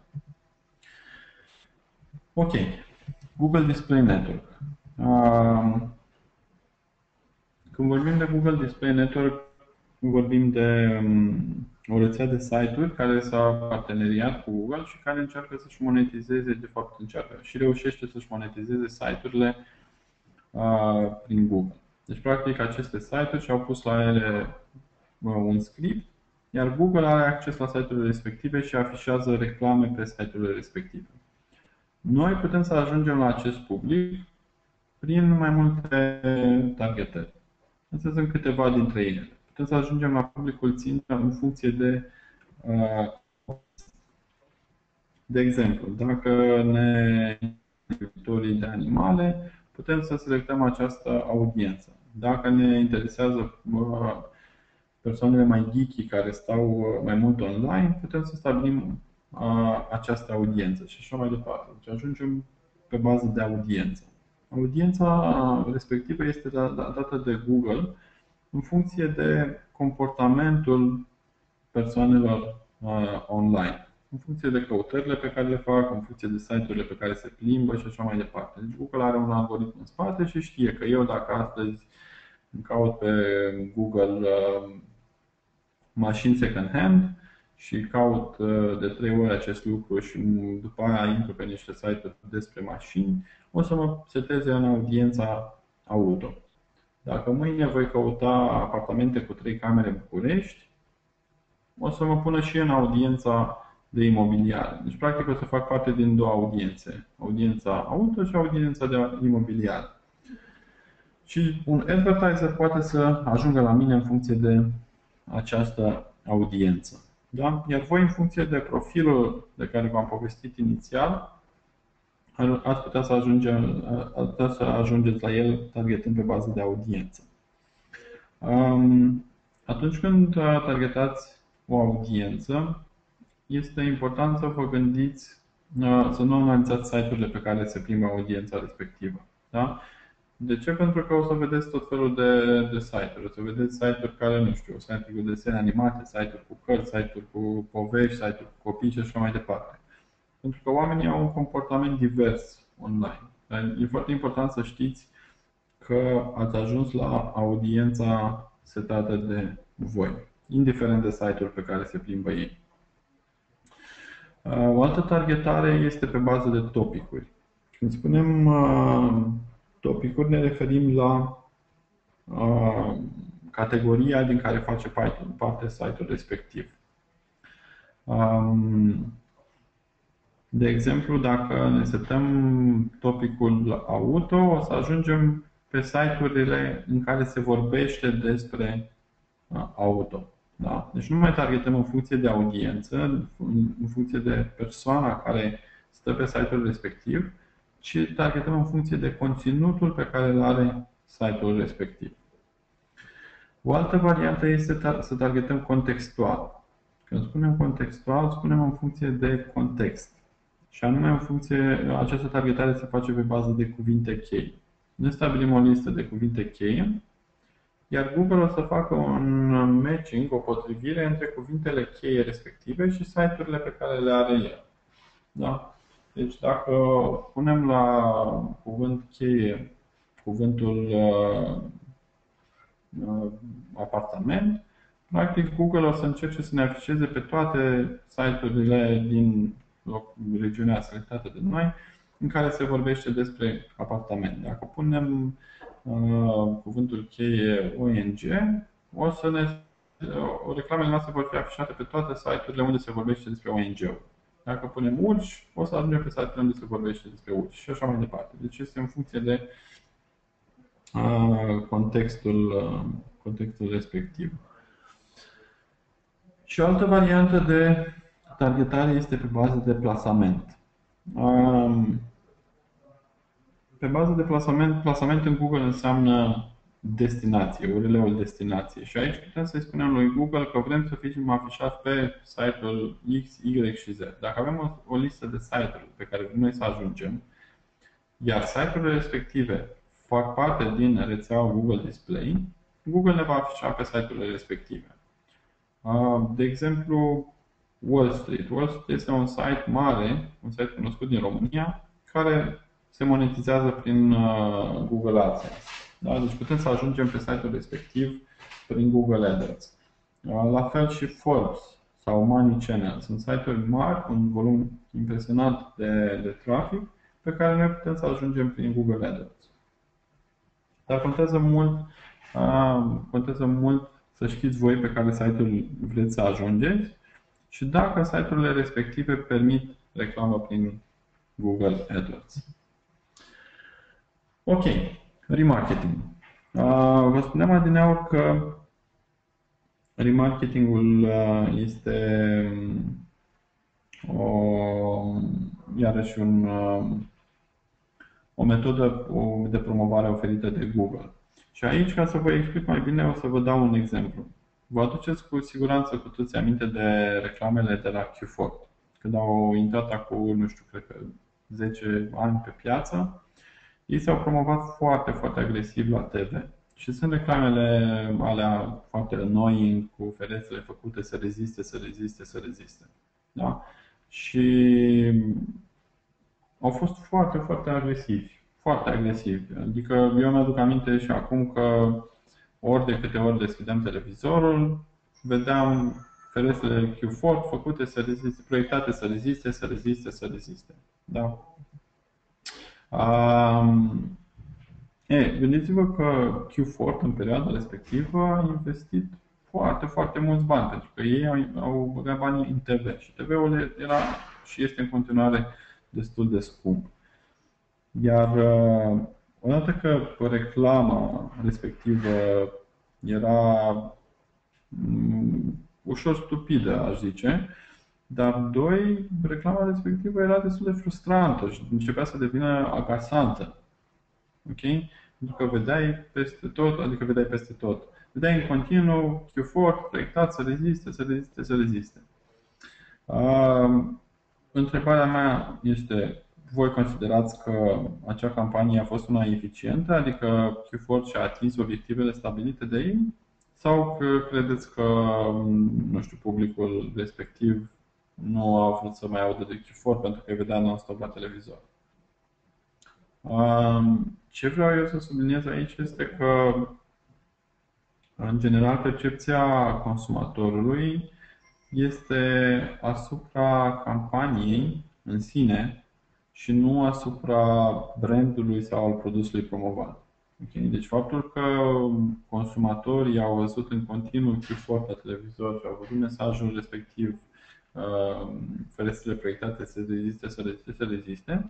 Ok. Google Display Network. Când vorbim de Google Display Network, vorbim de o rețea de site-uri care s-a parteneriat cu Google și care încearcă să-și monetizeze, de fapt încearcă și reușește să-și monetizeze site-urile prin Google. Deci, practic, aceste site-uri și-au pus la ele un script, iar Google are acces la site-urile respective și afișează reclame pe site-urile respective. Noi putem să ajungem la acest public prin mai multe targetări. Astea sunt câteva dintre ele. Putem să ajungem la publicul țintă în funcție de exemplu, dacă ne iubitorii de animale, putem să selectăm această audiență. Dacă ne interesează persoanele mai geeky care stau mai mult online, putem să stabilim această audiență și așa mai departe. Deci ajungem pe bază de audiență. Audiența respectivă este dată de Google în funcție de comportamentul persoanelor online, în funcție de căutările pe care le fac, în funcție de site-urile pe care se plimbă și așa mai departe. Deci Google are un algoritm în spate și știe că eu dacă astăzi caut pe Google mașini second hand și caut de 3 ori acest lucru și după aia intru pe niște site-uri despre mașini, o să mă seteze în audiența auto. Dacă mâine voi căuta apartamente cu 3 camere în București, o să mă pună și în audiența de imobiliare. Deci, practic, o să fac parte din două audiențe. Audiența auto și audiența de imobiliare. Și un advertiser poate să ajungă la mine în funcție de această audiență. Da? Iar voi, în funcție de profilul de care v-am povestit inițial, ați putea să ajungeți la el targetând pe bază de audiență. Atunci când targetați o audiență, este important să vă gândiți, să nu analizați site-urile pe care se plimbă audiența respectivă. Da? De ce? Pentru că o să vedeți tot felul de site-uri. O să vedeți site-uri care, nu știu, site-uri cu desene animate, site-uri cu cărți, site-uri cu povești, site-uri cu copii și așa mai departe. Pentru că oamenii au un comportament divers online. E foarte important să știți că ați ajuns la audiența setată de voi, indiferent de site-uri pe care se plimbă ei. O altă targetare este pe bază de topicuri. Când spunem topicuri ne referim la categoria din care face parte site-ul respectiv. De exemplu, dacă ne setăm topicul auto, o să ajungem pe site-urile în care se vorbește despre auto. Da? Deci nu mai targetăm în funcție de audiență, în funcție de persoana care stă pe site-ul respectiv, ci targetăm în funcție de conținutul pe care îl are site-ul respectiv. O altă variantă este să targetăm contextual. Când spunem contextual, spunem în funcție de context. Și anume, această targetare se face pe bază de cuvinte cheie. Ne stabilim o listă de cuvinte cheie, iar Google o să facă un matching, o potrivire între cuvintele cheie respective și site-urile pe care le are el. Da? Deci dacă punem la cuvânt cheie cuvântul apartament, practic Google o să încerce să ne afișeze pe toate site-urile din regiunea selectată de noi în care se vorbește despre apartament. Dacă punem cuvântul cheie ONG, reclamele noastre vor fi afișate pe toate site-urile unde se vorbește despre ONG-uri. Dacă punem urși, o să ajungem pe site-urile unde se vorbește despre urși și așa mai departe. Deci este în funcție de contextul respectiv. Și o altă variantă de targetare este pe bază de plasament. Pe bază de plasament în Google înseamnă destinație, URL-ul destinație. Și aici putem să-i spunem lui Google că vrem să fim afișați pe site-ul X, Y și Z. Dacă avem o listă de site-uri pe care vrem noi să ajungem, iar site-urile respective fac parte din rețeaua Google Display, Google ne va afișa pe site-urile respective. De exemplu, Wall Street. Wall Street este un site mare, un site cunoscut din România, care se monetizează prin Google AdSense. Da? Deci putem să ajungem pe site-ul respectiv prin Google AdWords. La fel și Forbes sau Money Channel. Sunt site-uri mari, cu un volum impresionant de trafic, pe care noi putem să ajungem prin Google AdWords. Dar contează mult să știți voi pe care site-ul vreți să ajungeți și dacă site-urile respective permit reclamă prin Google AdWords. Ok, remarketing. Vă spuneam adineauri că remarketingul este iarăși o metodă de promovare oferită de Google. Și aici, ca să vă explic mai bine, o să vă dau un exemplu. Vă aduceți cu siguranță cu toți aminte de reclamele de la Q4. Când au intrat acum, nu știu, cred că 10 ani pe piață, ei s-au promovat foarte, foarte agresiv la TV. Și sunt reclamele alea foarte annoying, cu ferestrele făcute să reziste, să reziste, să reziste. Da? Și au fost foarte, foarte agresivi. Foarte agresivi. Adică eu mi-aduc aminte și acum că ori de câte ori deschideam televizorul, vedeam ferestrele Q4 făcute să reziste, proiectate să reziste, să reziste, să reziste. Da? Gândiți-vă că Q4 în perioada respectivă a investit foarte, foarte mulți bani, pentru că ei au băgat banii în TV și TV-ul era și este în continuare destul de scump. Iar odată că reclama respectivă era ușor stupidă, aș zice, dar doi, reclama respectivă era destul de frustrantă și începea să devină agasantă. Ok? Pentru că vedeai peste tot, adică vedeai peste tot. Vedeai în continuu Q4 proiectat să reziste, să reziste, să reziste. Întrebarea mea este, voi considerați că acea campanie a fost una eficientă, adică Q4 și-a atins obiectivele stabilite de ei? Sau că credeți că, nu știu, publicul respectiv nu a vrut să mai audă de Q4 pentru că îi vedea non-stop la televizor? Ce vreau eu să subliniez aici este că, în general, percepția consumatorului este asupra campaniei în sine și nu asupra brandului sau al produsului promovat. Okay? Deci faptul că consumatorii au văzut în continuu Q4 la televizor și au văzut mesajul respectiv, ferestrele proiectate să reziste, să reziste, să reziste,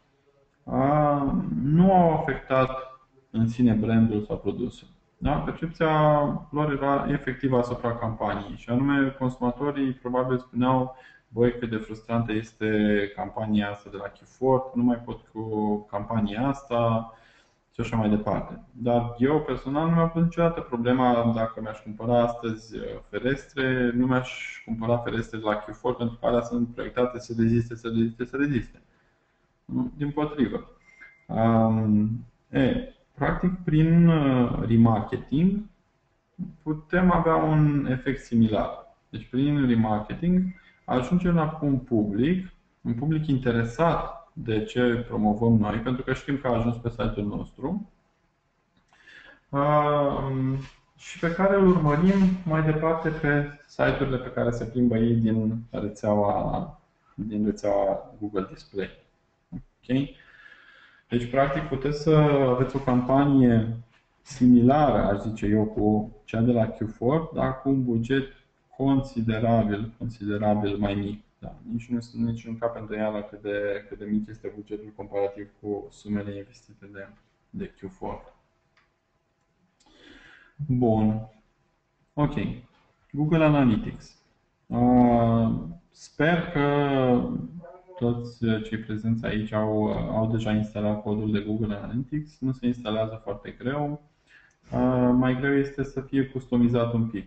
nu au afectat în sine brandul sau produsul. Da? Percepția lor era efectivă asupra campaniei și anume consumatorii probabil spuneau: băi, cât de frustrantă este campania asta de la Q4, nu mai pot cu campania asta și așa mai departe. Dar eu personal nu mi-am pus niciodată problema dacă mi-aș cumpăra astăzi ferestre, nu mi-aș cumpăra ferestre de la Q4 pentru că alea sunt proiectate să reziste, să reziste, să reziste. Dimpotrivă. Practic, prin remarketing putem avea un efect similar. Deci, prin remarketing ajungem la un public interesat de ce promovăm noi, pentru că știm că a ajuns pe site-ul nostru și pe care îl urmărim mai departe pe site-urile pe care se plimbă ei din rețeaua Google Display. Okay? Deci, practic, puteți să aveți o campanie similară, aș zice eu, cu cea de la Q4, dar cu un buget considerabil mai mic. Da. Nici nu cap îndoială cât de mic este bugetul comparativ cu sumele investite de Q4. Bun. Ok. Google Analytics. Sper că toți cei prezenți aici au deja instalat codul de Google Analytics. Nu se instalează foarte greu. Mai greu este să fie customizat un pic.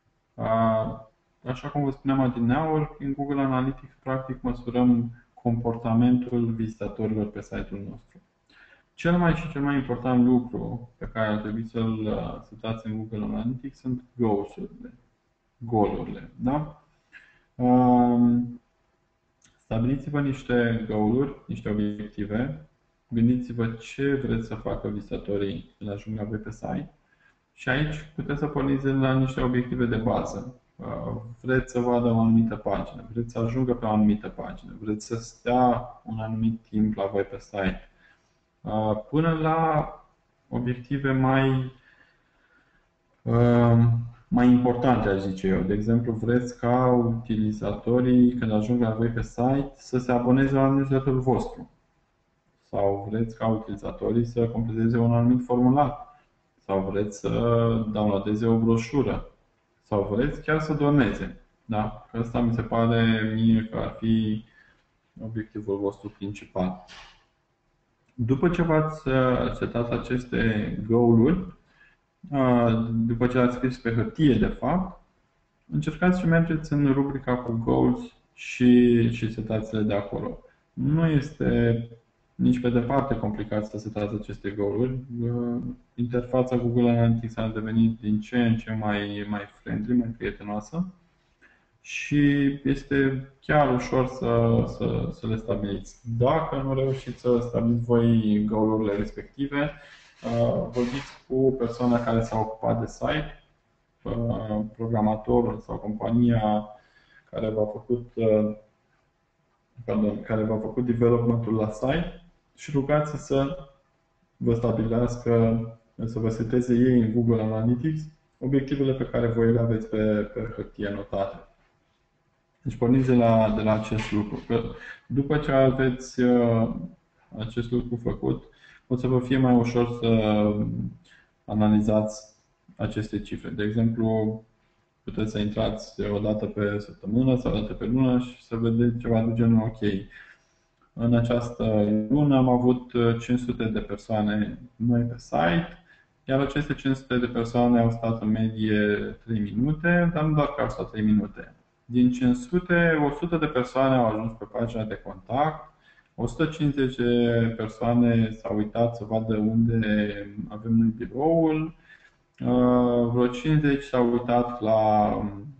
Așa cum vă spuneam adineauri, în Google Analytics practic măsurăm comportamentul vizitatorilor pe site-ul nostru. Cel mai important lucru pe care ar trebui să-l setați în Google Analytics sunt goal-urile. Da? Stabiliți-vă niște goal-uri, niște obiective. Gândiți-vă ce vreți să facă vizitatorii când ajung la voi pe site. Și aici puteți să porniți la niște obiective de bază. Vreți să vadă o anumită pagină, vreți să ajungă pe o anumită pagină, vreți să stea un anumit timp la voi pe site. Până la obiective mai importante, aș zice eu. De exemplu, vreți ca utilizatorii, când ajung la voi pe site, să se aboneze la newsletter-ul vostru. Sau vreți ca utilizatorii să completeze un anumit formular. Sau vreți să downloadeze o broșură. Sau vreți chiar să doneze. Da? Asta mi se pare mie că ar fi obiectivul vostru principal. După ce v-ați setat aceste goal-uri, după ce ați scris pe hârtie, de fapt, încercați și mergeți în rubrica cu goals și setați-le de acolo. Nu este nici pe departe complicat să setați aceste goal-uri. Interfața Google Analytics a devenit din ce în ce mai friendly, mai prietenoasă și este chiar ușor să le stabiliți. Dacă nu reușiți să stabiliți voi goal-urile respective, vorbiți cu persoana care s-a ocupat de site, programatorul sau compania care v-a făcut development-ul la site și rugați să vă stabilească, să vă seteze ei în Google Analytics obiectivele pe care voi le aveți pe hârtie notate. Deci porniți de la acest lucru. Că după ce aveți acest lucru făcut, o să vă fie mai ușor să analizați aceste cifre. De exemplu, puteți să intrați o dată pe săptămână sau o dată pe lună și să vedeți ceva de genul: ok, în această lună am avut 500 de persoane noi pe site, iar aceste 500 de persoane au stat în medie 3 minute, dar nu doar că au stat 3 minute. Din 500, 100 de persoane au ajuns pe pagina de contact, 150 de persoane s-au uitat să vadă unde avem noi biroul, vreo 50 s-au uitat la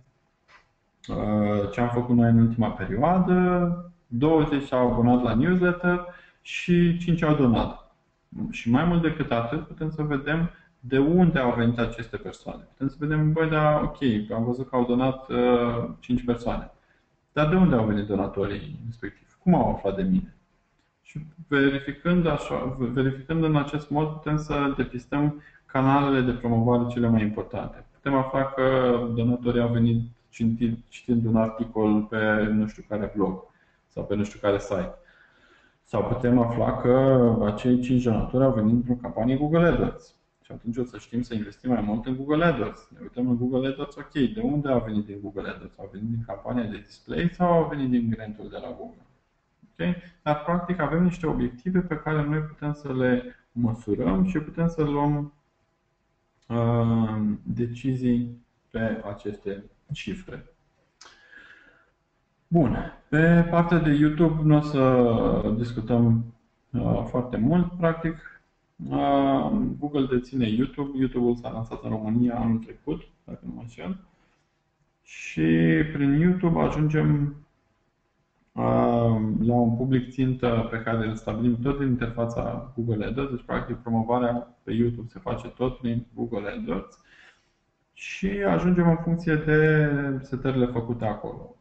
ce am făcut noi în ultima perioadă, 20 s-au abonat la newsletter și 5 au donat. Și mai mult decât atât, putem să vedem de unde au venit aceste persoane. Putem să vedem, băi, da, ok, am văzut că au donat 5 persoane. Dar de unde au venit donatorii respectiv? Cum au aflat de mine? Și verificând în acest mod, putem să depistăm canalele de promovare cele mai importante. Putem afla că donatorii au venit citind un articol pe nu știu care blog sau pe nu știu care site. Sau putem afla că acei 5 donatori au venit într-o campanie Google AdWords. Și atunci o să știm să investim mai mult în Google AdWords. Ne uităm în Google AdWords, ok, de unde a venit din Google AdWords? Au venit din campania de display sau au venit din grantul de la Google? Okay? Dar, practic, avem niște obiective pe care noi putem să le măsurăm și putem să luăm decizii pe aceste cifre. Bun. Pe partea de YouTube nu o să discutăm foarte mult. Practic, Google deține YouTube. YouTube-ul s-a lansat în România anul trecut, dacă nu mă înșel. Și prin YouTube ajungem la un public țintă pe care îl stabilim tot din interfața Google AdWords. Deci, practic, promovarea pe YouTube se face tot prin Google AdWords și ajungem în funcție de setările făcute acolo.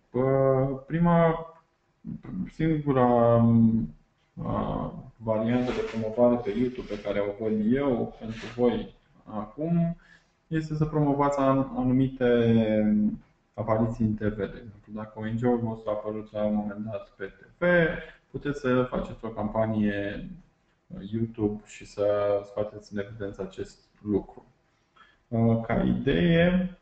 Singura variantă de promovare pe YouTube pe care o văd eu pentru voi acum este să promovați anumite apariții în TV, de exemplu. Dacă ONG-ul vostru a apărut la un moment dat pe TV, puteți să faceți o campanie YouTube și să scoateți în evidență acest lucru. Ca idee,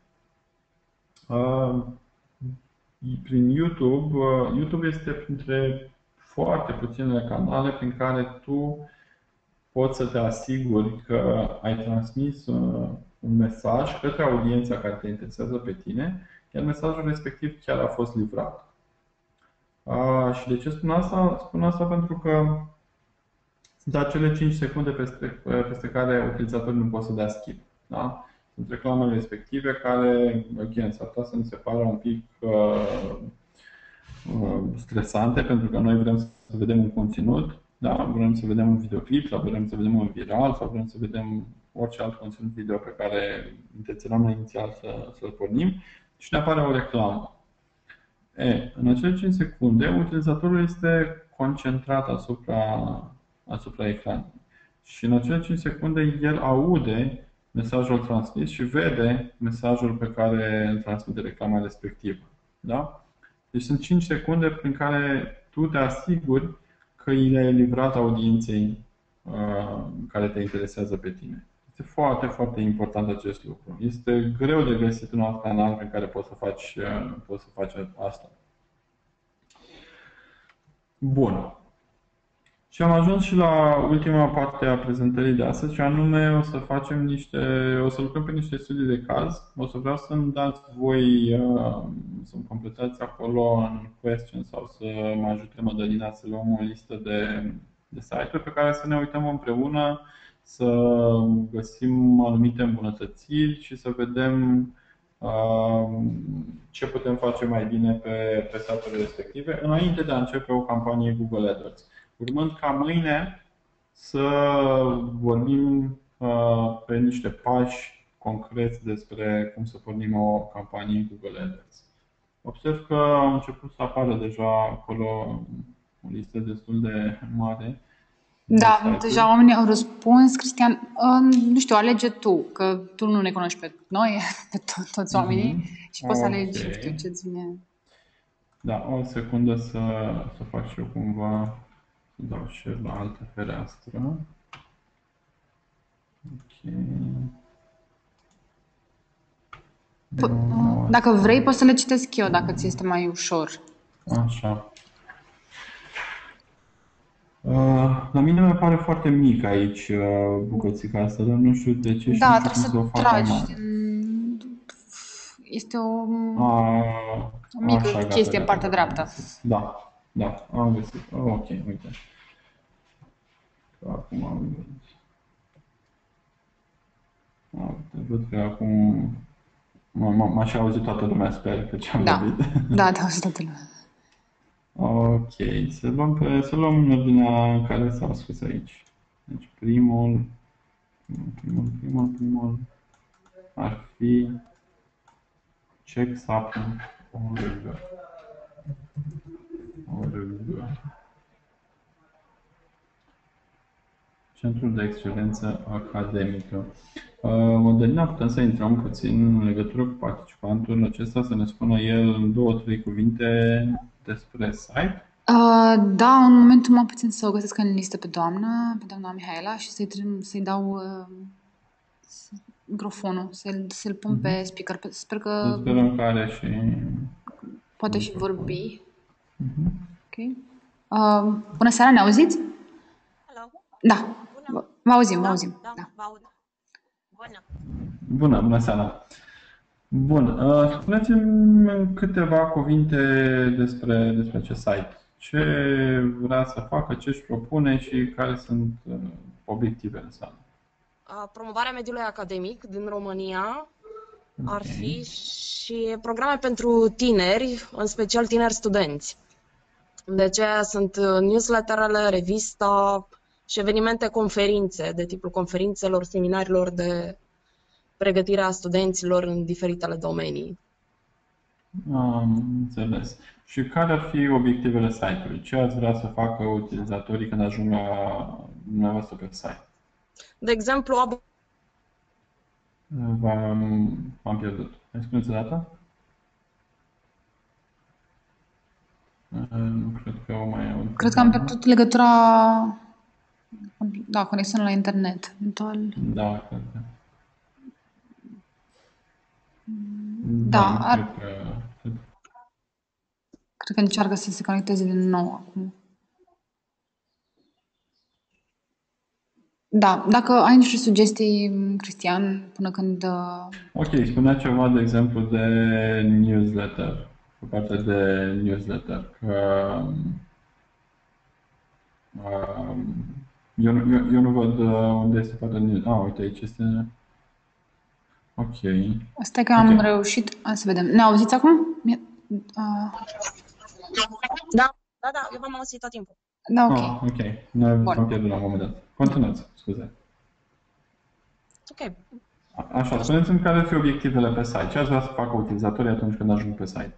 prin YouTube, YouTube este printre foarte puținele canale prin care tu poți să te asiguri că ai transmis un mesaj către audiența care te interesează pe tine, iar mesajul respectiv chiar a fost livrat. Și de ce spun asta? Spun asta pentru că sunt acele 5 secunde peste care utilizatorul nu poate să dea skip. Da? Sunt reclamele respective care, again, s-ar putea să ni se pară un pic stresante, pentru că noi vrem să vedem un conținut, da? Vrem să vedem un videoclip, sau vrem să vedem un viral, sau vrem să vedem orice alt conținut video pe care intenționăm noi inițial să-l pornim și ne apare o reclamă. În acele 5 secunde, utilizatorul este concentrat asupra ecranului. Și în acele 5 secunde, el aude mesajul transmis și vede mesajul pe care îl transmite reclama respectivă. Da? Deci sunt 5 secunde prin care tu te asiguri că le-ai livrat audienței care te interesează pe tine. Este foarte, foarte important acest lucru. Este greu de găsit un alt canal pe care poți să faci asta. Bun. Și am ajuns și la ultima parte a prezentării de astăzi, și anume o să lucrăm pe niște studii de caz. O să vreau să-mi dați voi să-mi completați acolo în question sau să mă ajute Mădălina să luăm o listă de site-uri pe care să ne uităm împreună, să găsim anumite îmbunătățiri și să vedem ce putem face mai bine pe site-urile respective înainte de a începe o campanie Google AdWords. Urmând ca mâine să vorbim pe niște pași concreți despre cum să pornim o campanie în Google AdWords. Observ că au început să apară deja acolo o listă destul de mare. Da, deja oamenii au răspuns. Cristian, nu știu, alege tu, că tu nu ne cunoști pe noi, pe toți oamenii, și poți să alegi, nu știu, ce-ți vine. Da, o secundă să fac și eu cumva, să dau share la altă fereastră. Ok. Dacă vrei, poți să le citesc eu, dacă ți este mai ușor. Așa. La mine mi apare foarte mic aici bucățica asta, dar nu știu de ce și da, nu știu cum să o fac tragi. mai mare. Este o mică chestie în partea dreaptă. Da, am găsit. Ok, uite. Acum am găsit. Văd că acum m-a și auzit toată lumea, sper că ce-am vorbit. Da, te-a auzit toată lumea. Ok, să luăm în ordinea în care s-au scris aici. Deci primul ar fi check something org. Centrul de excelență academică. Mădălina, putem să intrăm puțin în legătură cu participantul acesta, să ne spună el în două, trei cuvinte despre site? Da, în momentul mă puțin să o găsesc în listă pe doamna Mihaela și să-i dau microfonul, să-l pun pe speaker. Sper Să că sperăm că are și poate și vorbi. Ok. Bună seara, ne auziți? Hello. Da, Bună. vă auzim, vă Da, auzim. da, Da. vă aud. Bună. Bună seara! Bun, spuneți-mi câteva cuvinte despre acest site. Ce vrea să facă, ce își propune și care sunt obiectivele sale. Promovarea mediului academic din România ar Ok. fi și programe pentru tineri, în special tineri studenți. De aceea sunt newsletterele, revista și evenimente, conferințe, de tipul conferințelor, seminarilor de pregătire a studenților în diferitele domenii. Am înțeles. Și care ar fi obiectivele site-ului? Ce ați vrea să facă utilizatorii când ajung la dumneavoastră pe site? De exemplu, V-am pierdut. Mai spuneți o dată? Nu cred că o mai aud. Cred că am pierdut legătura, da, conexiunea la internet. Eventual. Da, cred că. Da, cred că. cred că încearcă să se conecteze din nou acum. Da, dacă ai niște sugestii, Cristian, până când... Ok, spunea ceva, de exemplu, de newsletter, pe partea de newsletter, că eu nu văd unde este partea de newsletter. Uite, aici este... Ok. Stai că am reușit... Să vedem. Ne auziți acum? da, eu v-am auzit tot timpul. Da, ok. Ok. Noi v-am pierdut la un moment dat. Continuați, scuze. Ok. Așa, spuneți-mi care ar fi obiectivele pe site. Ce ați vrea să facă utilizatorii atunci când ajung pe site?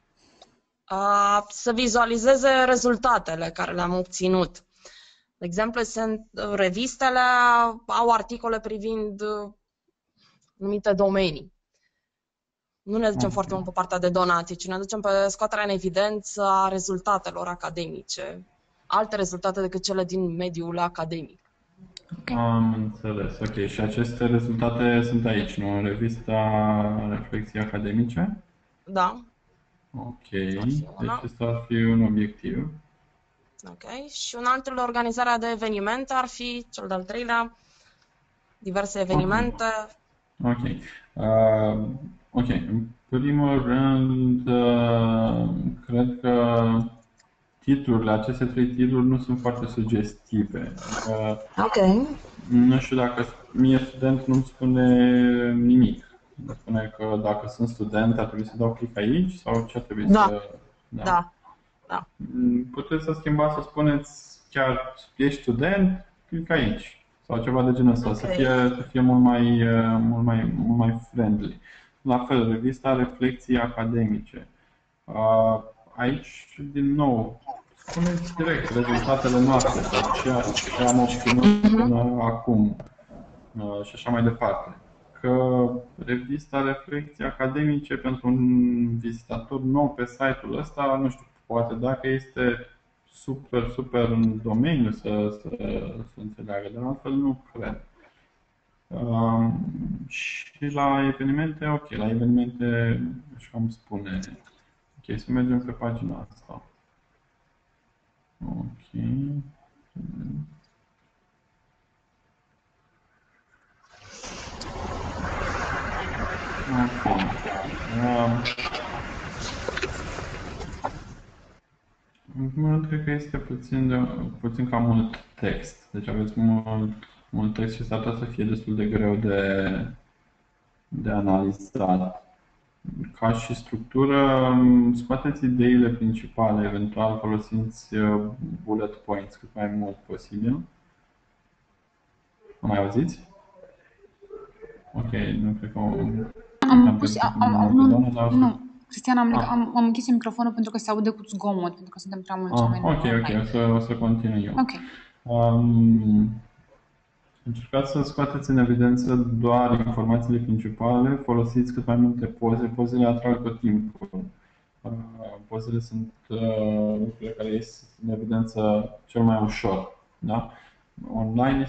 Să vizualizeze rezultatele care le-am obținut. De exemplu, revistele au articole privind anumite domenii. Nu ne ducem foarte mult pe partea de donații, ci ne ducem pe scoaterea în evidență a rezultatelor academice. Alte rezultate decât cele din mediul academic. Am înțeles. Ok. Și aceste rezultate sunt aici, nu? În revista Reflexii Academice? Da. Ok. Deci acesta ar fi un obiectiv. Ok. Și un altul, organizarea de evenimente, ar fi cel de-al treilea, diverse evenimente. Ok. Ok. În primul rând, cred că aceste trei titluri nu sunt foarte sugestive. Ok. Nu știu dacă mie student nu-mi spune nimic. Îmi spune că dacă sunt student ar trebui să dau click aici sau ce ar trebui să... Da. Puteți să schimbați, să spuneți chiar ești student, click aici. Sau ceva de genul ăsta, să fie mult mai friendly. La fel, revista Reflexii Academice. Aici, din nou, spuneți direct rezultatele noastre sau ce am obținut până acum și așa mai departe. Că revista Reflexii Academice pentru un vizitator nou pe site-ul ăsta, nu știu, poate dacă este super în domeniu să înțeleagă, dar altfel nu cred. Și la evenimente, ok, la evenimente, așa îmi spune. Ok, să mergem pe pagina asta. Ok. Ok. În primul rând, cred că este puțin cam mult text. Deci aveți mult text și s-ar putea să fie destul de greu de analizat. Ca și structură, scoateți ideile principale, eventual folosiți bullet points cât mai mult posibil. Mă mai auziți? Ok, nu cred că nu, Cristian, am închis microfonul pentru că se aude cu zgomot, pentru că suntem prea mulți oameni. Ok, o să continui eu. Ok. Încercați să scoateți în evidență doar informațiile principale, folosiți cât mai multe poze, pozele atrag tot timpul. Pozele sunt lucrurile care ies în evidență cel mai ușor. Da? Online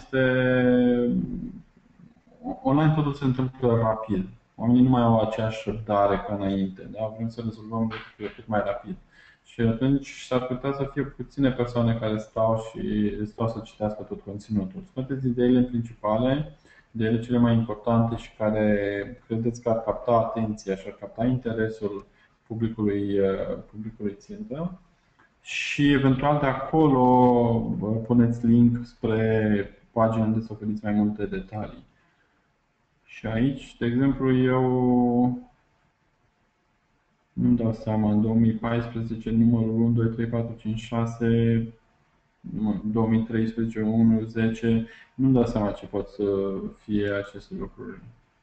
online totul se întâmplă rapid. Oamenii nu mai au aceeași răbdare ca înainte. Da? Vrem să rezolvăm lucrurile cât mai rapid. Și atunci s-ar putea să fie puține persoane care stau să citească tot conținutul. Scoateți ideile principale, ideile cele mai importante și care credeți că ar capta atenția și ar capta interesul publicului țintă și eventual de acolo puneți link spre pagina unde să oferiți mai multe detalii. Și aici, de exemplu, eu nu-mi dau seama, în 2014 numărul 1, 2, 3, 4, 5, 6, 2013, 1, 10, nu-mi dau seama ce pot să fie aceste lucruri.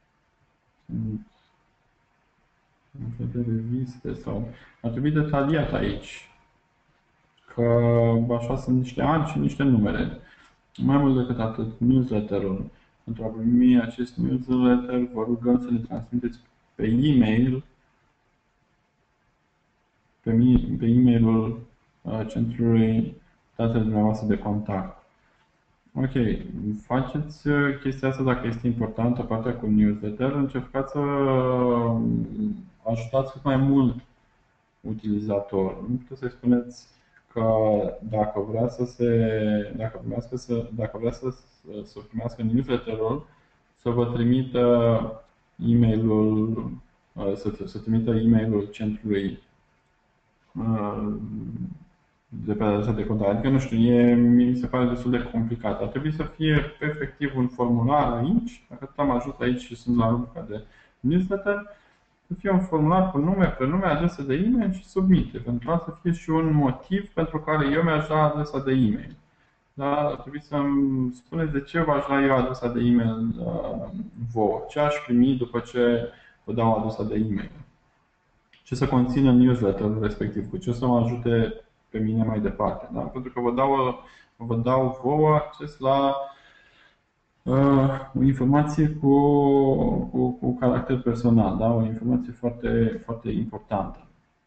Sunt un fel de reviste sau... Ar trebui detaliat aici, că așa sunt niște ani și niște numere. Mai mult decât atât, newsletterul. Pentru a primi acest newsletter, vă rugăm să ne transmiteți pe e-mail pe e-mailul centrului datele dumneavoastră de contact. Ok, faceți chestia asta dacă este importantă, partea cu newsletter, încercați să ajutați cât mai mult utilizatorul. Nu puteți să-i spuneți că dacă vrea să primească newsletterul, să vă trimită e-mailul, să trimită e-mailul centrului de pe adresa de contact. Adică, nu știu, mi se pare destul de complicat. Ar trebui să fie efectiv un formular aici, dacă tot am ajuns aici și sunt la rubrica de newsletter, să fie un formular cu nume, prenume, adresă de e-mail și submit. Eventual să fie și un motiv pentru care eu mi-aș da adresa de e-mail. Dar ar trebui să-mi spuneți de ce v-aș da eu adresa de e-mail vouă. Ce aș primi după ce vă dau adresa de e-mail. Ce să conțină newsletterul respectiv, cu ce să mă ajute pe mine mai departe. Da? Pentru că vă dau vouă acces la o informație cu caracter personal, da? O informație foarte, foarte importantă.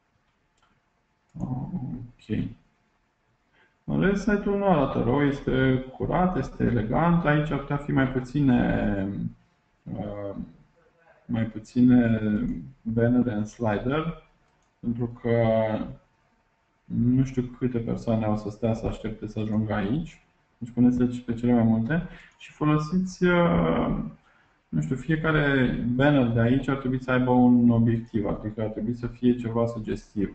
Ok. În rest, site-ul nu arată rău, este curat, este elegant. Aici ar putea fi mai puține bannere în slider, pentru că nu știu câte persoane o să stea să aștepte să ajungă aici. Deci puneți pe cele mai multe și folosiți, nu știu, fiecare banner de aici ar trebui să aibă un obiectiv, adică ar trebui să fie ceva sugestiv.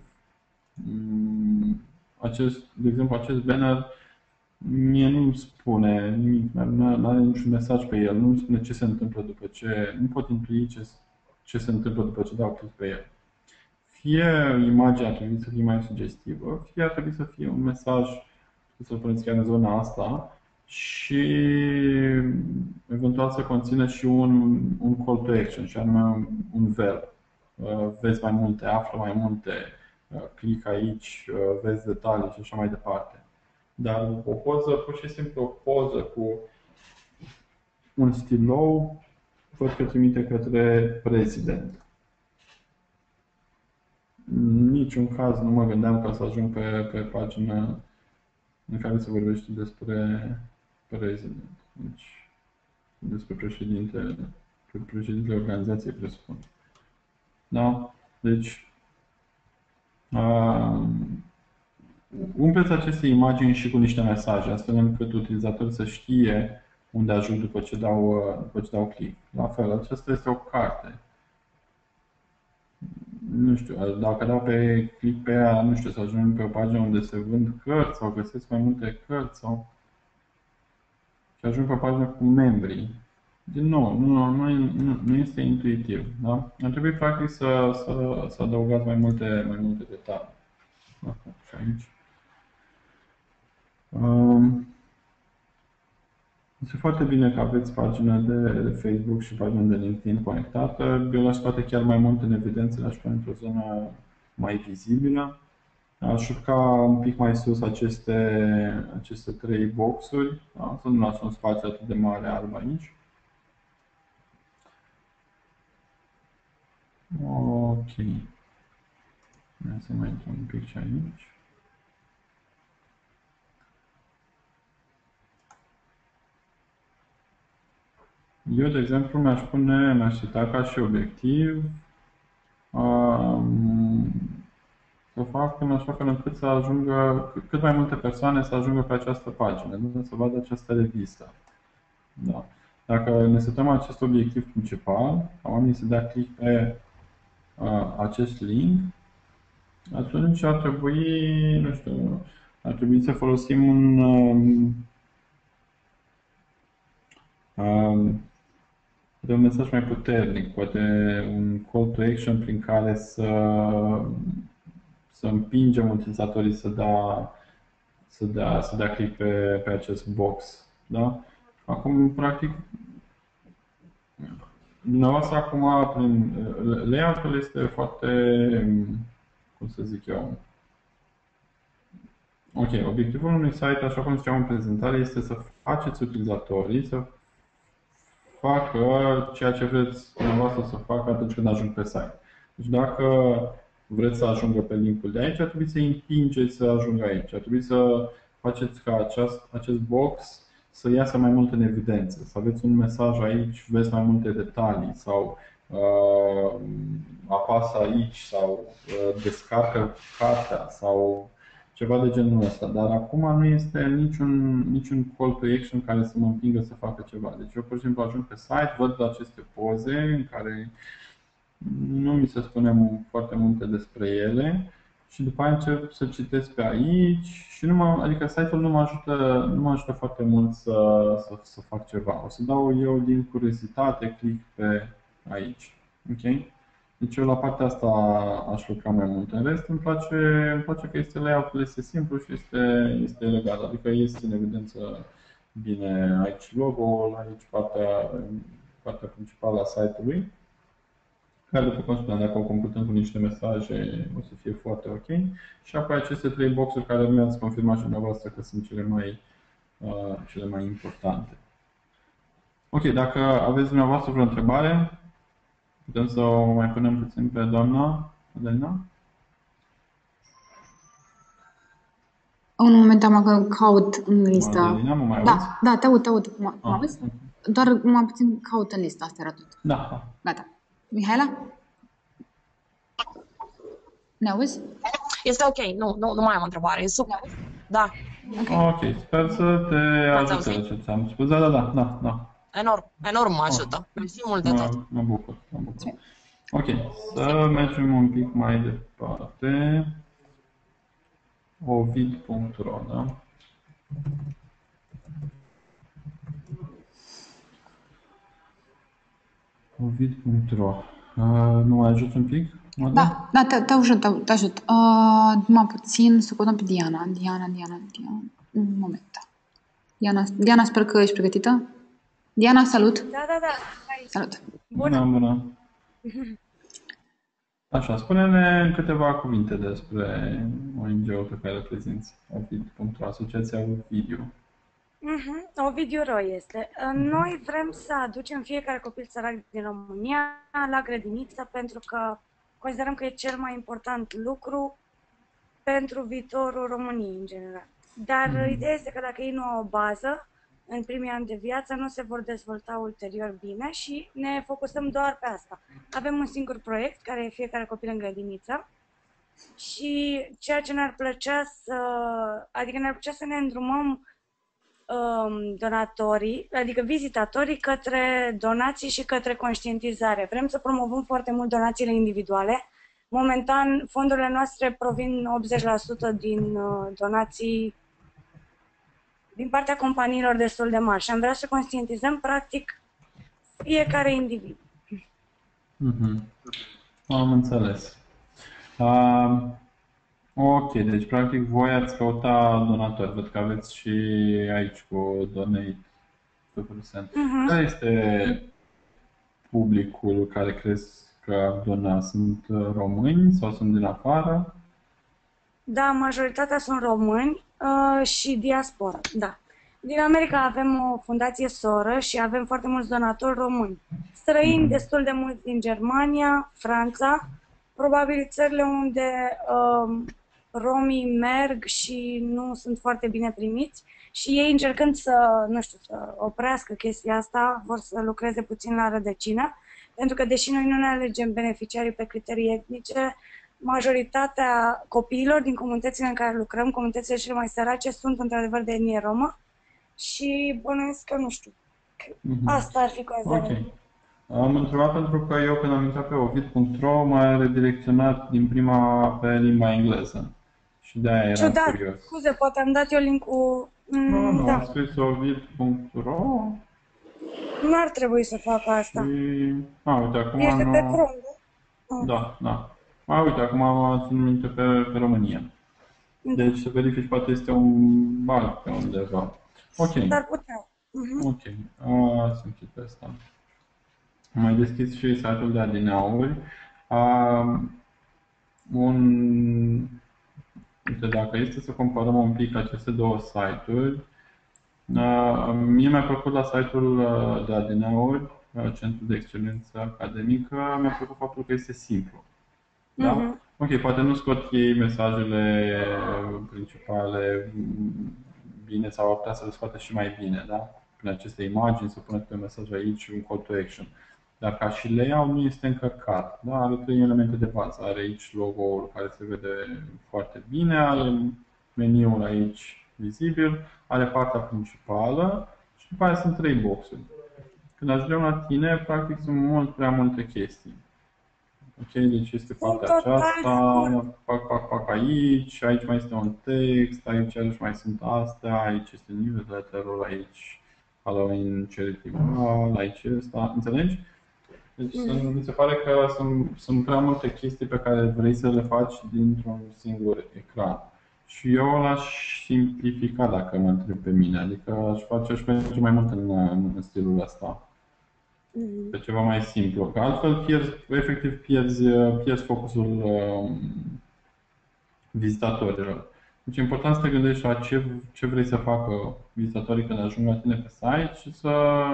De exemplu, acest banner mie nu îmi spune nimic, nu are niciun mesaj pe el, nu îmi spune ce se întâmplă după ce, nu pot intui ce se întâmplă după ce dau click pe el. Fie imaginea ar trebui să fie mai sugestivă, fie ar trebui să fie un mesaj, să-l puneți chiar în zona asta, și eventual să conțină și un call to action, și anume un verb. Vezi mai multe, află mai multe, click aici, vezi detalii și așa mai departe. Dar o poză, pur și simplu o poză cu un stilou, văd că trimite către prezident. În niciun caz nu mă gândeam că să ajung pe pagina în care se vorbește despre prezident. Deci, despre președintele organizației, presupun. Da? Deci, umpleți aceste imagini și cu niște mesaje, astfel încât utilizatorul să știe unde ajung după ce dau click. La fel, aceasta este o carte. Nu știu, dacă dau click pe ea, nu știu, să ajung pe o pagină unde se vând cărți sau găsesc mai multe cărți și ajung pe pagina cu membrii. Din nou, nu este intuitiv. Da? Ar trebui practic să adăugați mai multe detalii. Și aici. Este foarte bine că aveți pagina de Facebook și pagina de LinkedIn conectată. Eu l-aș scoate chiar mai mult în evidență, l-aș pune într-o zonă mai vizibilă. Aș urca un pic mai sus aceste trei boxuri, da? Să nu las un spațiu atât de mare alb aici. Ok. Hai să mai intrăm un pic și aici. Eu, de exemplu, mi-aș seta ca și obiectiv să fac în așa fel încât să ajungă cât mai multe persoane să ajungă pe această pagină, să vadă această revistă. Da. Dacă ne setăm acest obiectiv principal, ca oamenii să dea click pe acest link, atunci ar trebui, nu știu, ar trebui să folosim poate un mesaj mai puternic, poate un call to action prin care să împingem utilizatorii să dea click pe acest box. Da? Acum, practic, dumneavoastră acum, prin layout-ul este foarte, cum să zic eu, ok, obiectivul unui site, așa cum ziceam în prezentare, este să faceți utilizatorii să facă ceea ce vreți dumneavoastră să facă atunci când ajung pe site. Deci dacă vreți să ajungă pe linkul de aici, ar trebui să îi împingeți să ajungă aici. Ar trebui să faceți ca acest box să iasă mai mult în evidență, să aveți un mesaj aici, vezi mai multe detalii sau apasă aici sau descarcă cartea sau ceva de genul ăsta. Dar acum nu este niciun call to action care să mă împingă să facă ceva. Deci eu pur și simplu ajung pe site, văd aceste poze în care nu mi se spune foarte multe despre ele și după aceea încep să citesc pe aici și adică site-ul nu mă ajută foarte mult să fac ceva. O să dau eu din curiozitate click pe aici. Ok? Deci eu la partea asta aș lucra mai mult. În rest îmi place că layout-ul este simplu și este elegant. Adică este în evidență bine aici logo-ul, aici partea principală a site-ului. Care, după cum spuneam, dacă o completăm cu niște mesaje, o să fie foarte ok. Și apoi aceste trei boxuri care mi-ați confirmat și dumneavoastră că sunt cele mai importante. Ok, dacă aveți dumneavoastră vreo întrebare, putem să o mai punem puțin pe doamna Adelina? Un moment, am caut în listă. Adelina, mă mai auzi? Da, te aud. Mă auzi? Doar mai puțin caut în listă, asta era tot. Da. Gata. Mihaela? Ne auzi? Este ok, nu mai am întrebare, e super. Da. Ok, sper să te ajute ce ți-am spus. Da. Enorm mă ajută. Mersi mult de tot. Mă bucur. Ok, să mergem un pic mai departe. Ovid.ro, da? Ovid.ro. Nu mai ajut un pic? Da, te ajut. Mai puțin să căutăm pe Diana. Un moment. Diana, sper că ești pregătită. Diana, salut! Da. Salut! Bună! Așa, spune-ne câteva cuvinte despre ONG-ul pe care îl prezinți, Ovid.ro, Asociația Ovidiu. Ovidiu.ro este. Noi vrem să aducem fiecare copil sărac din România la grădiniță pentru că considerăm că e cel mai important lucru pentru viitorul României în general. Dar ideea este că dacă ei nu au o bază în primii ani de viață, nu se vor dezvolta ulterior bine și ne focusăm doar pe asta. Avem un singur proiect, care e fiecare copil în grădiniță și ceea ce ne-ar plăcea să ne îndrumăm donatorii, adică vizitatorii către donații și către conștientizare. Vrem să promovăm foarte mult donațiile individuale. Momentan, fondurile noastre provin 80% din donații din partea companiilor destul de mari și am vrea să conștientizăm, practic, fiecare individ. Am înțeles. Ok, deci practic voi ați căuta donatori. Văd că aveți și aici cu Donate 2%. Care este publicul care crezi că ar dona? Sunt români sau sunt din afară? Da, majoritatea sunt români și diaspora, da. Din America avem o fundație soră și avem foarte mulți donatori români. Străini, destul de mulți din Germania, Franța, probabil țările unde romii merg și nu sunt foarte bine primiți și ei încercând să, nu știu, să oprească chestia asta, vor să lucreze puțin la rădăcină, pentru că deși noi nu ne alegem beneficiarii pe criterii etnice, majoritatea copiilor din comunitățile în care lucrăm, comunitățile cele mai sărace, sunt într-adevăr de etnie romă și bănuiesc că, nu știu, asta ar fi considerat. Ok. Am întrebat pentru că eu când am intrat pe ovid.ro m-a redirecționat din prima pe limba engleză. Și de-aia eram Ciudat, curios. scuze, poate am dat eu link-ul. Nu, Da, am scris ovid.ro nu ar trebui să fac asta. și... uite, acum Ești de pe nu... Chrome, da? Da. Uite, acum am ținut minte pe România. Deci să verifici, poate este un bug pe undeva. Ok. Dar putea. Ok. Să închid pe asta. Am mai deschis și site-ul de adineauri. Uite, dacă este să comparăm un pic aceste două site-uri, mie mi-a plăcut la site-ul de adineauri, Centrul de Excelență Academică, mi-a plăcut faptul că este simplu. Da? Ok, poate nu scot ei mesajele principale bine sau ar putea să le scoată și mai bine, da? Prin aceste imagini, să pună pe mesaj aici un call to action. Dar ca și layout nu este încărcat. Da? Are 3 elemente de bază. Are aici logo-ul care se vede foarte bine, are meniul aici vizibil, are partea principală și după aceea sunt 3 boxuri. Când ajungem la tine, practic sunt mult prea multe chestii. Ok, deci este partea aceasta, fac aici mai este un text, aici iarăși mai sunt astea, aici este newsletter-ul, aici Halloween Charity Ball, aici ăsta, înțelegi? Deci mi se pare că sunt prea multe chestii pe care vrei să le faci dintr-un singur ecran. Și eu l-aș simplifica dacă mă întreb pe mine, adică aș merge mai mult în stilul ăsta. Pe ceva mai simplu, că altfel efectiv pierzi focusul vizitatorilor. Deci e important să te gândești la ce vrei să facă vizitatorii când ajung la tine pe site și să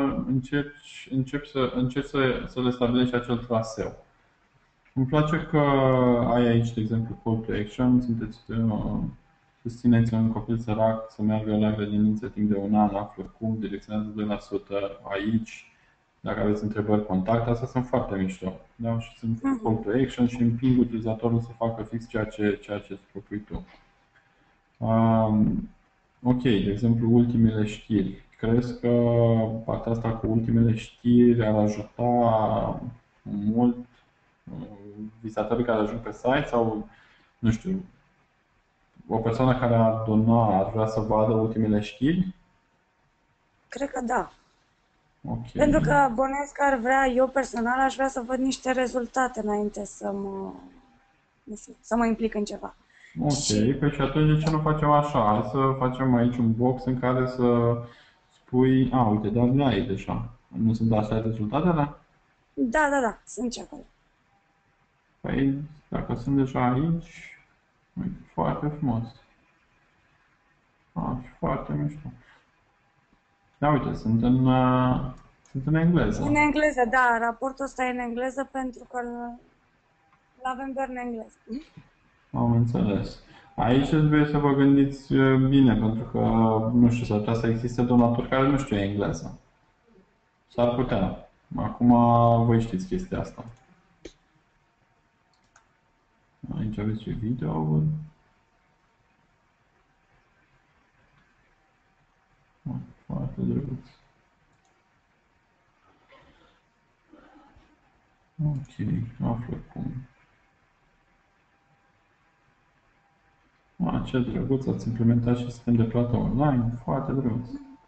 încerci să le stabilești acel traseu. Îmi place că ai aici, de exemplu, call to action, susțineți un copil sărac să meargă la grădiniță timp de un an, află cum, direcționează 2% aici. Dacă aveți întrebări, contact, astea sunt foarte mișto. Da? Și sunt call to action și împing utilizatorul să facă fix ceea ce îți propui tu. Ok, de exemplu, ultimele știri. Crezi că partea asta cu ultimele știri ar ajuta mult vizitatorii care ajung pe site sau, nu știu, o persoană care ar dona ar vrea să vadă ultimele știri? Cred că da. Okay. Pentru că bănuiesc că ar vrea, eu personal aș vrea să văd niște rezultate înainte să mă implic în ceva. Ok, păi și atunci de ce nu facem așa? Hai să facem aici un box în care să spui, uite, dar nu ai deja. Nu sunt astea rezultatele? Da, sunt și acolo. Păi, dacă sunt deja aici, foarte frumos. Și foarte mișto. Da, uite, sunt în engleză. În engleză, da, raportul ăsta e în engleză pentru că l-avem doar în engleză. Am înțeles. Aici trebuie să vă gândiți bine, pentru că, nu știu, s-ar putea să existe donatori care nu știu engleză. S-ar putea. Acum voi știți chestia asta. Aici aveți și video-ul. Foarte drăguț. Ok, află cum. Ce drăguț, ați implementat și sistem de plată online, foarte drăguț.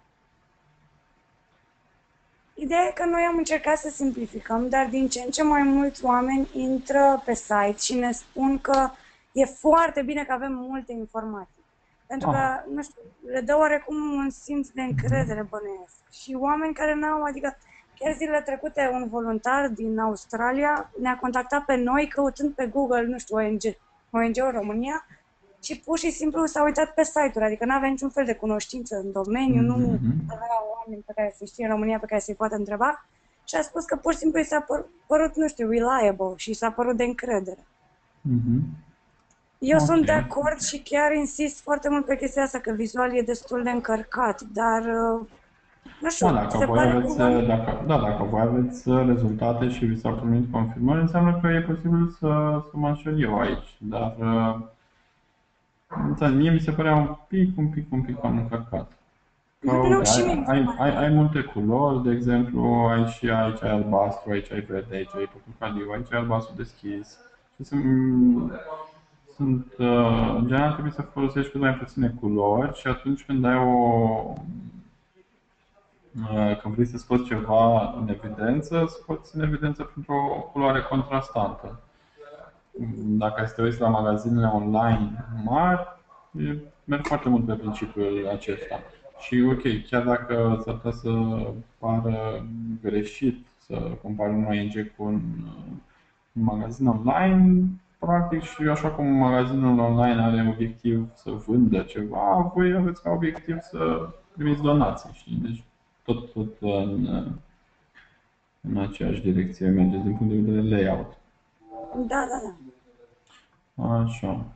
Ideea e că noi am încercat să simplificăm, dar din ce în ce mai mulți oameni intră pe site și ne spun că e foarte bine că avem multe informații. Pentru că, nu știu, le dă oarecum un simț de încredere, bănuiesc. Și oameni care n-au, adică chiar zilele trecute un voluntar din Australia ne-a contactat pe noi căutând pe Google, nu știu, ONG-ul România și pur și simplu s-a uitat pe site-uri, adică nu avea niciun fel de cunoștință în domeniu, nu avea oameni pe care să știe în România pe care să-i poată întreba și a spus că pur și simplu i s-a părut, nu știu, reliable și i s-a părut de încredere. Eu sunt de acord și chiar insist foarte mult pe chestia asta, că vizual e destul de încărcat, dar nu știu, dacă voi aveți rezultate și vi s-au primit confirmări, înseamnă că e posibil să mă înșel eu aici, dar mie mi se părea un pic cam încărcat. Ai multe culori, de exemplu, aici ai albastru, aici ai verde, aici ai portocaliu, aici ai albastru deschis. Și în general trebuie să folosești cât mai puține culori și atunci când când vrei să scoți ceva în evidență, scoți în evidență printr-o culoare contrastantă. Dacă te uiți la magazinele online mari, merg foarte mult pe principiul acesta. Și ok, chiar dacă s-ar putea să pară greșit să compari un ONG cu un magazin online, practic și așa cum magazinul online are obiectiv să vândă ceva, voi aveți ca obiectiv să primiți donații, știi? Deci tot în aceeași direcție mergeți din punct de vedere layout. Da. Așa.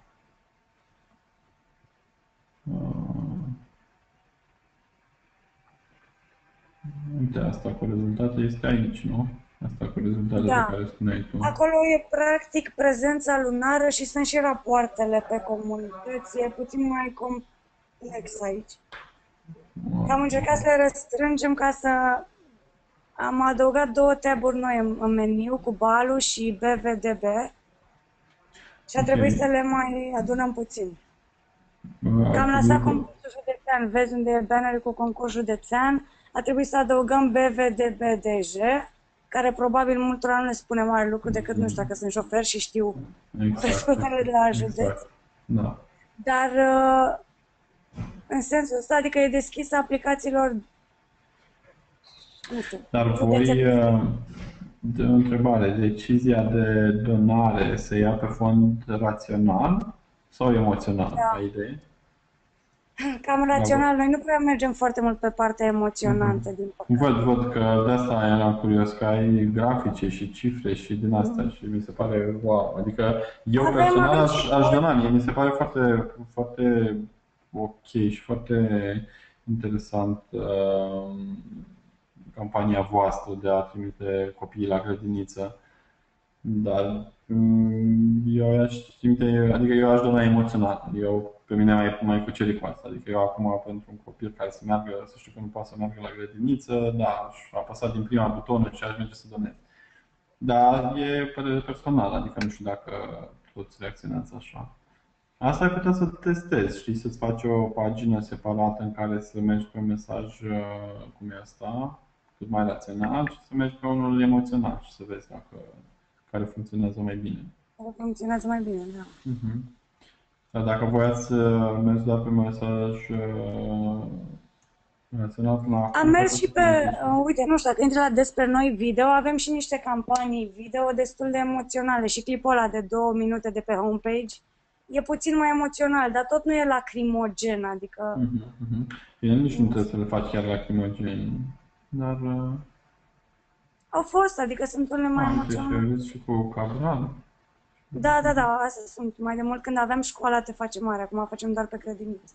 Uite, asta cu rezultate este aici, nu? Asta cu rezultatele pe care spuneai tu. Acolo e practic prezența lunară și sunt și rapoartele pe comunități. E puțin mai complex aici. Am încercat să le restrângem ca să... Am adăugat 2 taburi noi în meniu cu BALU și BVDB și a trebuit să le mai adunăm puțin. Am lăsat concursul județean, vezi unde e bannerul cu concurs județean, a trebuit să adăugăm BVDBDJ, care probabil multora nu le spune mare lucru decât, nu știu, dacă sunt șofer și știu prescurtările de la județ. Da. Dar în sensul ăsta, adică e deschis aplicațiilor, nu știu. Dar voi, de o întrebare, decizia de donare se ia pe fond rațional sau emoțional? Ai idee? Cam rațional, noi nu prea mergem foarte mult pe partea emoționantă, din păcate. Văd că de asta eram curios, că ai grafice și cifre și din asta și mi se pare wow. Adică eu personal aș dona, mie mi se pare foarte, foarte ok și foarte interesant campania voastră de a trimite copiii la grădiniță. Dar eu aș trimite, adică eu aș dona emoțional. Pe mine mai cucerit cu asta. Adică eu acum pentru un copil care să meargă, să știu că nu poate să meargă la grădiniță, da, aș apăsa din prima butonă și aș merge să donez. Dar e părere personală, adică nu știu dacă toți reacționați așa. Asta ai putea să testezi, știi, să-ți faci o pagină separată în care să mergi pe un mesaj cum e asta, cât mai rațional, și să mergi pe unul emoțional și să vezi care funcționează mai bine. Care funcționează mai bine, da. Dar dacă voiați să mergi doar pe mesaj rațional până acum... Am mers și pe, uite, nu știu, dacă intri la Despre Noi Video, avem și niște campanii video destul de emoționale și clipul ăla de 2 minute de pe homepage e puțin mai emoțional, dar tot nu e lacrimogen, adică... Bine, nici nu trebuie să le faci chiar lacrimogen, dar... Au fost, adică sunt unele mai emoționale. Și cu Cabral. Da, astea sunt. Mai de mult când aveam școala te face mare, acum facem doar pe grădiniță.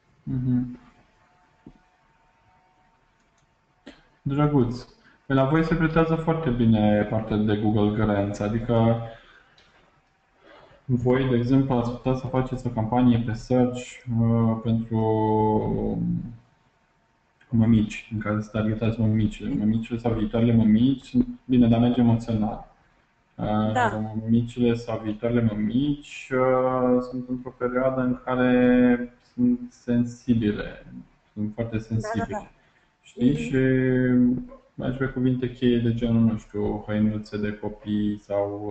Drăguț. La voi se pretează foarte bine partea de Google Grants, adică voi, de exemplu, ați putea să faceți o campanie pe search pentru mămici, în care să targetați mămicile. Mămicile sau viitoarele mămici, bine, dar merge emoțional. Mămicile sau viitoarele mămici sunt într-o perioadă în care sunt sensibile, sunt foarte sensibile. Știi? Și mergi pe cuvinte cheie de genul, nu știu, hăinuțe de copii sau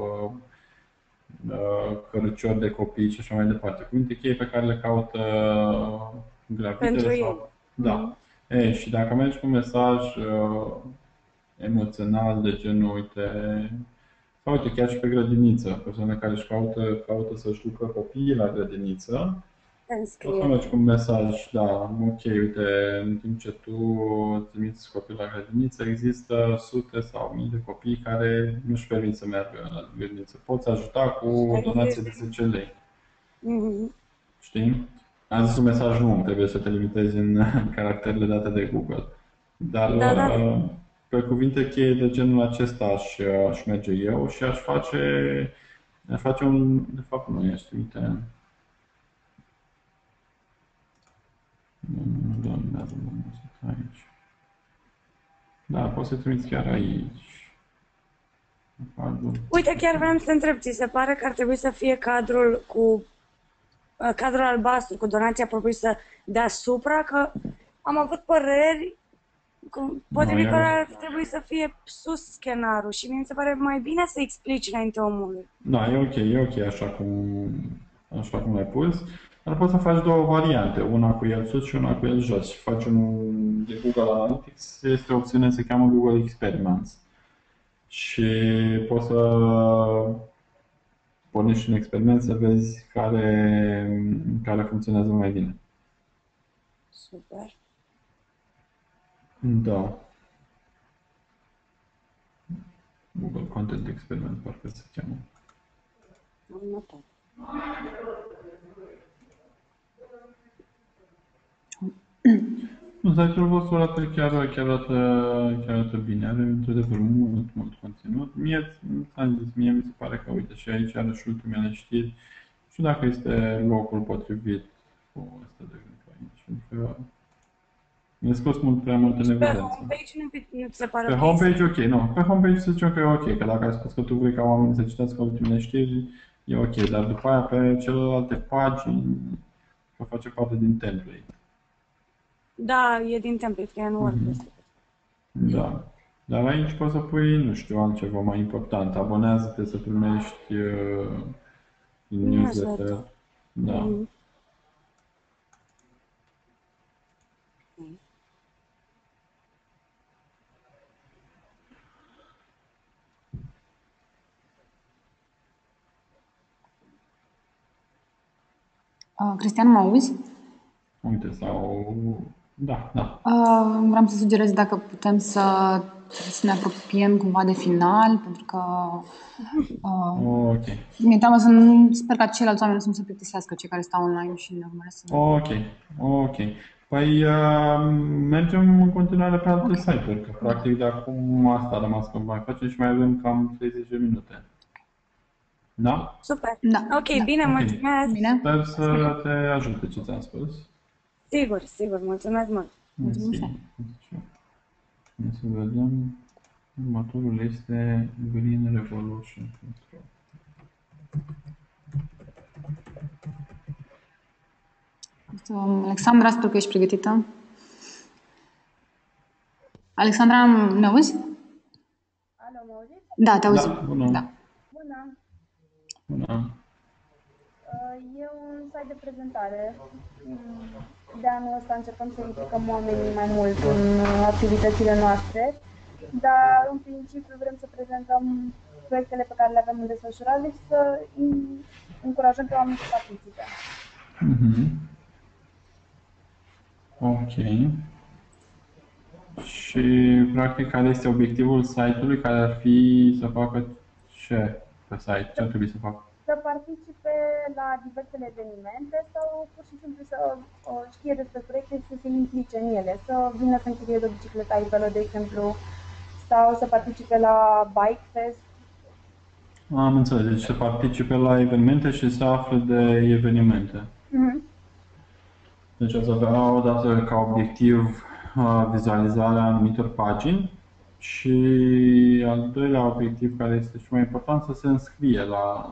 cărăciori de copii și așa mai departe. Cuvinte cheie pe care le caută gravidele sau... Da. Și dacă mergi cu un mesaj emoțional de genul, uite, Uite, chiar și pe grădiniță, persoane care își caută să-și ducă copiii la grădiniță, poți să mergi cu un mesaj, da, ok, uite, în timp ce tu trimiți copilul la grădiniță, există sute sau mii de copii care nu-și permit să meargă la grădiniță. Poți ajuta cu o donație de 10 lei. Știi? Am zis un mesaj lung, trebuie să te limitezi în caracterele date de Google. Dar pe cuvinte cheie de genul acesta aș merge eu și aș face un, de fapt nu ești, uite. Nu dominează aici. Da, poți să trimiți chiar aici. Uite, chiar vreau să întreb, ți se pare că ar trebui să fie cadrul albastru cu donația propusă deasupra? Că am avut păreri potrivit că ar trebui să fie sus scanarul și mi se pare mai bine să explici înainte omului. Da, e ok așa cum l-ai pus. Dar poți să faci două variante, una cu el sus și una cu el jos. Și faci unul de Google Analytics, este o opțiune, se cheamă Google Experiments. Și poți să pornești un experiment să vezi care funcționează mai bine. Super. Da. Google Content Experiment, parcă se cheamă. Am notat. Site-ul vostru arată chiar arată bine, are într-adevăr mult conținut. Mie mi se pare că, uite, și aici are și ultimele știri. Nu știu dacă este locul potrivit cu asta de exemplu aici, pentru că mi-a scos prea mult în evidență. Pe homepage nu se pare Pe homepage, ok, nu. Pe homepage să zicem că e ok, că dacă ai spus că tu vrei ca oamenii să citească ultimele știri, e ok, dar după aia pe celelalte pagini, că face parte din template. Da, e din template, că e în WordPress. Da. Dar aici poți să pui, nu știu, altceva mai important. Abonează-te să primești newsletter. Da. Cristian, mă auzi? Uite, sau... Da. Vreau să sugerez dacă putem să ne apropiem cumva de final, pentru că ok. mi-e teamă sper ca ceilalți oameni să nu se plictisească, cei care stau online și ne urmăresc. Ok. Păi mergem în continuare pe alte site-uri, că practic de acum asta a rămas că mai facem și mai avem cam 30 de minute. Da? Super. Da. Ok, bine, mulțumesc. Bine. Sper să te ajute ce ți-am spus. Sigur, mulțumesc mult. Mulțumesc. Să vedem. Următorul este Green Revolution. Alexandra, sper că ești pregătită. Alexandra, ne auzi? Alo, mă auziți? Da, te auzi. Da, bună. Da. Bună. E un site de prezentare. De anul ăsta încercăm să implicăm oamenii mai mult în activitățile noastre, dar în principiu vrem să prezentăm proiectele pe care le avem în desfășurare și să încurajăm pe oameni să participe. Ok. Și, practic, care este obiectivul site-ului? Care ar fi să facă ce pe site? Ce ar trebui să facă? Să participe la diversele evenimente sau pur și simplu să știe despre proiecte și să se implice în ele. Să vină să închirie de o bicicletă Ivelo, de exemplu, sau să participe la Bike Fest. Am înțeles. Deci să participe la evenimente și să afle de evenimente. Deci o să avea odată ca obiectiv vizualizarea anumitor pagini și al doilea obiectiv, care este și mai important, să se înscrie la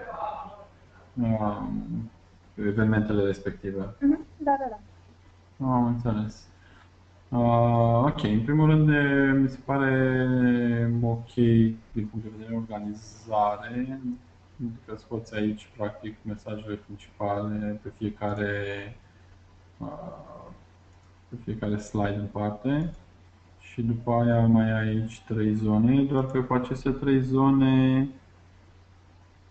evenimentele respective. Da. Am înțeles. Ok, în primul rând mi se pare ok din punct de vedere organizare, că scoți aici practic mesajele principale pe fiecare slide în parte și după aia mai ai aici 3 zone, doar că cu aceste 3 zone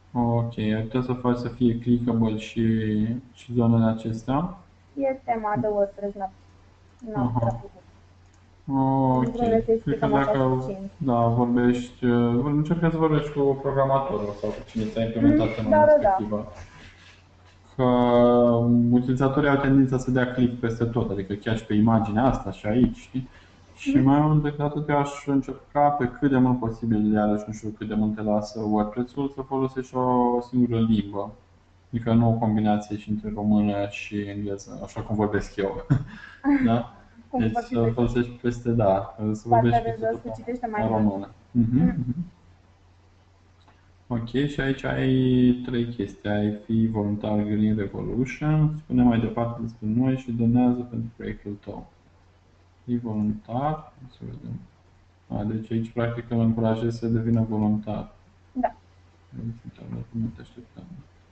Ok, ai putea să faci să fie clickable și zonele acestea? E tema de WordPress, n-am prea Aha. făcut. Ok. Vreau să Cred că explicăm așa dacă succint. vorbești, încerca să vorbești cu programatorul sau cu cine ți-a implementat tema Da. respectivă. Că utilizatorii au tendința să dea click peste tot, adică chiar și pe imaginea asta și aici, știi? Și mai mult decât atât, eu aș încerca pe cât de mult posibil, iarăși nu știu cât de mult te lasă WordPress-ul, să folosești o singură limbă. Adică nu o combinație și între română și engleză, așa cum vorbesc eu. Da? Cum Deci vorbiți să voi? folosești peste, da, să vorbești Partea de peste jos tot se citește mai în mult. română. Ok, și aici ai trei chestii. Ai fi voluntar Green Revolution, spune mai departe despre noi și donează pentru proiectul tău. Fii voluntar, să vedem. Deci aici practic îl încurajezi să devină voluntar. Da. Nu te așteptam.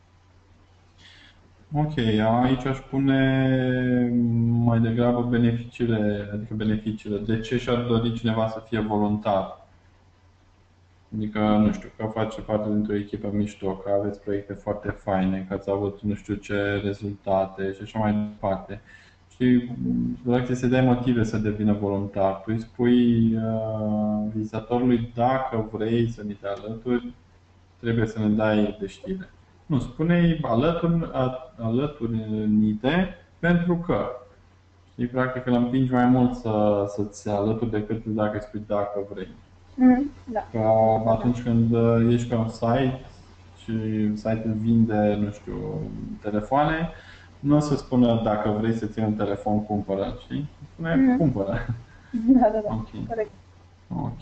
Ok, aici aș pune mai degrabă beneficiile, adică beneficiile. De ce și-ar dori cineva să fie voluntar? Adică, nu știu, că face parte dintr-o echipă mișto, că aveți proiecte foarte faine, că ați avut nu știu ce rezultate și așa mai departe. Și practic să dai motive să devină voluntar. Tu îi spui vizitatorului dacă vrei să ni te alături, trebuie să ne dai de știre. Nu, spune-i alături-ni-te pentru că. Știi, practic îl împingi mai mult să-ți alături decât dacă îi spui dacă vrei. Da. Că atunci când ești pe un site și site-ul vinde, nu știu, telefoane, nu o să spună dacă vrei să ții un telefon, cumpără, știi? Spune cumpără. Da. Ok. Corect. Ok.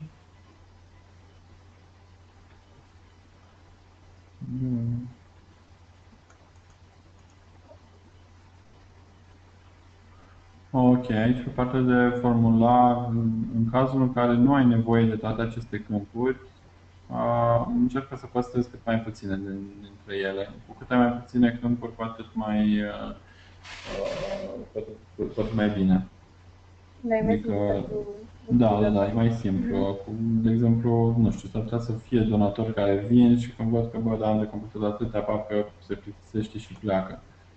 Ok, aici pe partea de formular, în cazul în care nu ai nevoie de toate aceste câmpuri, încercă să păstrezi cât mai puține dintre ele. Cu cât ai mai puține câmpuri, cu atât mai bine. Da, e mai Adică, simplu pentru da, e mai simplu. De exemplu, nu știu, s-ar putea să fie donatori care vin și când văd că, bă, dar am de computer atâtea, parcă se plictisește și pleacă.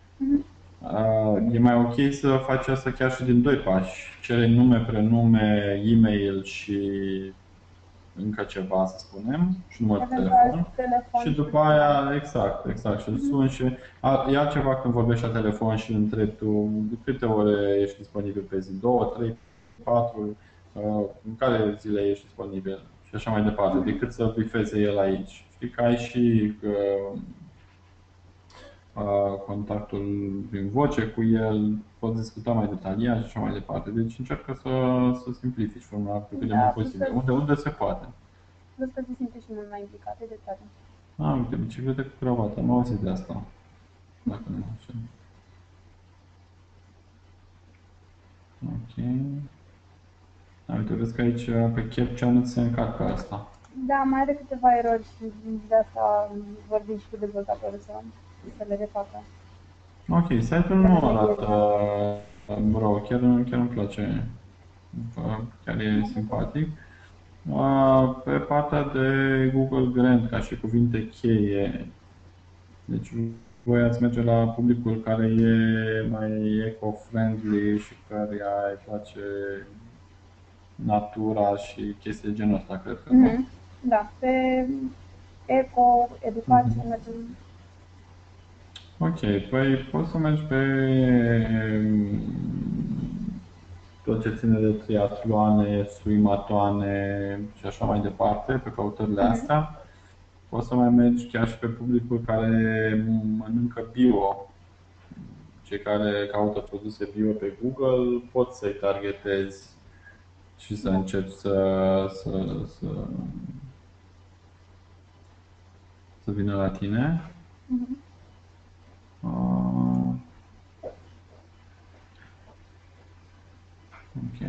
E mai ok să faci asta chiar și din doi pași. Cere nume, prenume, e-mail și încă ceva, să spunem, și număr de telefon. Și după aia, exact, și îl suni și e altceva când vorbești la telefon și îl întrebi tu de câte ore ești disponibil pe zi, 2, 3, 4, în care zile ești disponibil și așa mai departe, decât să bifeze el aici. Știi că ai și contactul prin voce cu el, poți discuta mai detaliat și așa mai departe. Deci încearcă să simplifici formularul pe cât de mult posibil, unde se poate. Plus că se simte și mult mai implicat, de tare. Uite, bicicletă cu cravată, am auzit de asta. Dacă nu mă înșel. Ok. Uite, vezi că aici pe CAPTCHA nu ți se încarcă asta. Da, mai are câteva erori și de asta vorbim și cu dezvoltatorul să le refacă. Ok, site-ul nu arată rău, chiar îmi place. Chiar e simpatic. Pe partea de Google Grant, ca și cuvinte cheie, deci voi ați merge la publicul care e mai eco-friendly și care îi place natura și chestii de genul ăsta, cred că nu? Da, pe eco, educație, mergem. Ok, păi poți să mergi pe tot ce ține de triatloane, swimatoane și așa mai departe, pe căutările astea. Poți să mai mergi chiar și pe publicul care mănâncă bio. Cei care caută produse bio pe Google, poți să-i targetezi și să încerci să vină la tine. Ok.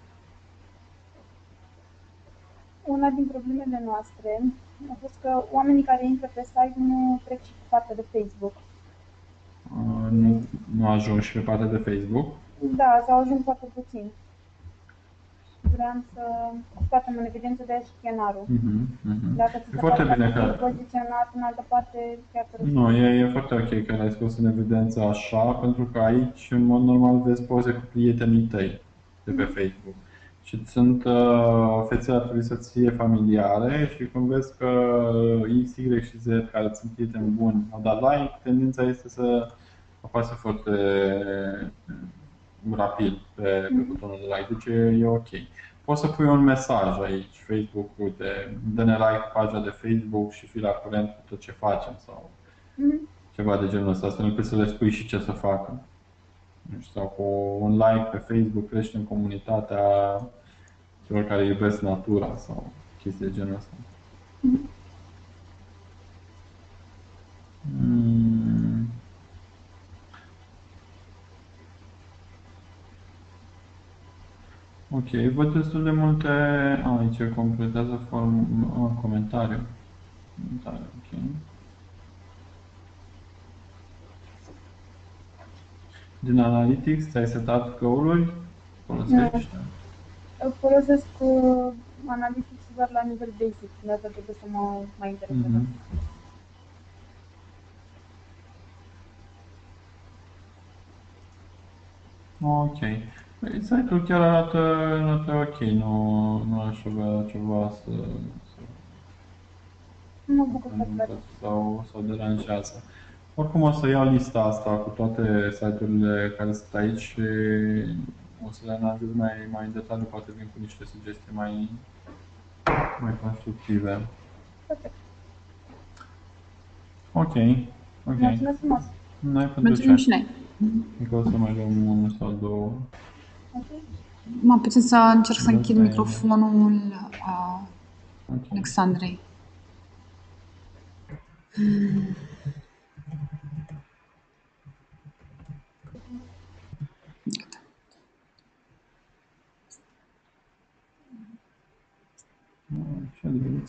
Una din problemele noastre a fost că oamenii care intră pe site nu trec și pe partea de Facebook. Nu ajung și pe partea de Facebook? Da, sau ajung foarte puțin. vreau să scoatem în evidență de scanarul. Dacă ți se foarte pare bine că e poziționat în altă parte, chiar te rog. Nu, e foarte ok că l-ai scos în evidență așa, pentru că aici, în mod normal, vezi poze cu prietenii tăi de pe Facebook. Și sunt fețele ar trebui să-ți fie familiare și când vezi că X, Y și Z, care sunt prieteni buni, au dat like, tendința este să apasă foarte rapid pe butonul de like, deci e ok. Poți să pui un mesaj aici, Facebook, uite, dă-ne like pagina de Facebook și fii la curent cu tot ce facem sau ceva de genul ăsta, astfel încât să le spui și ce să facă. Nu știu, sau cu un like pe Facebook crește în comunitatea celor care iubesc natura sau chestii de genul ăsta. Ok, văd destul de multe... aici completează comentariu. Ok. Din Analytics, ți-ai setat goal-uri? Folosești? Folosesc Analytics doar la nivel basic, de asta trebuie să mă mai interesez. Ok. Păi, site-ul chiar arată ok, nu aș avea ceva să Mă bucur foarte tare. sau deranjează. Oricum o să iau lista asta cu toate site-urile care sunt aici și o să le analizez mai în detaliu, poate vin cu niște sugestii mai constructive. Perfect. Ok. Mulțumesc frumos! Noi pentru Mulțumim ce? și noi. Încă o să mai luăm unul sau două. Mă puțin să încerc să închid microfonul Alexandrei. Ce drăguț.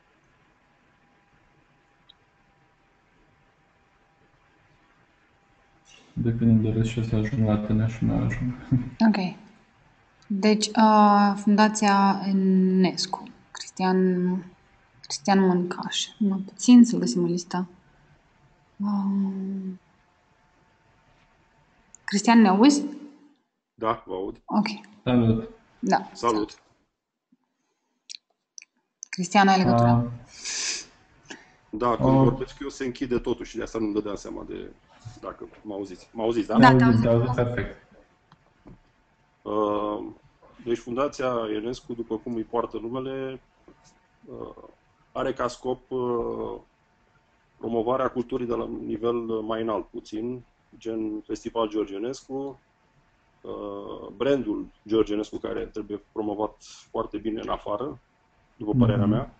Depinde de rest ce să ajung la tine și nu ajung. Ok. Deci, Fundația Enescu, Cristian Mâncaș. Mă puțin să găsim o listă. Cristian, ne auzi? Da, vă aud. Ok. Salut! Da. Salut! Cristian, ai legătură? Da, când vorbesc eu se închide totul și de asta nu-mi dădeam seama de dacă mă auziți. Mă auziți, da? Da, te auzit perfect. Deci Fundația Enescu, după cum îi poartă numele, are ca scop promovarea culturii de la nivel mai înalt puțin, gen Festival George Enescu, brandul George Enescu care trebuie promovat foarte bine în afară, după părerea mea.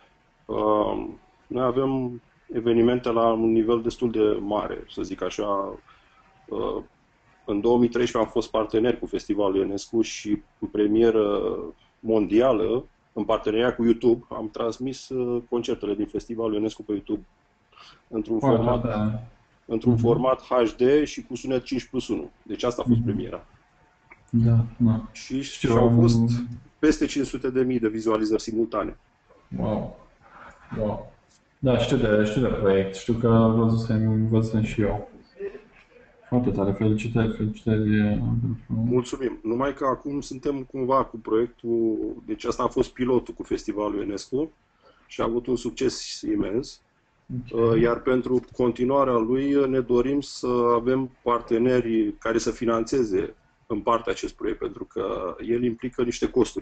Noi avem evenimente la un nivel destul de mare, să zic așa. În 2013 am fost partener cu Festivalul Enescu și în premieră mondială, în parteneria cu YouTube, am transmis concertele din Festivalul Enescu pe YouTube într-un format HD și cu sunet 5+1. Deci asta a fost premiera. Da. Și au fost peste 500.000 de vizualizări simultane. Wow. Da, știu de proiect. Știu că văzusem și eu. Foarte tare, felicitări. Mulțumim. Numai că acum suntem cumva cu proiectul, deci asta a fost pilotul cu Festivalul Enescu și a avut un succes imens. Iar pentru continuarea lui ne dorim să avem parteneri care să finanțeze în parte acest proiect, pentru că el implică niște costuri.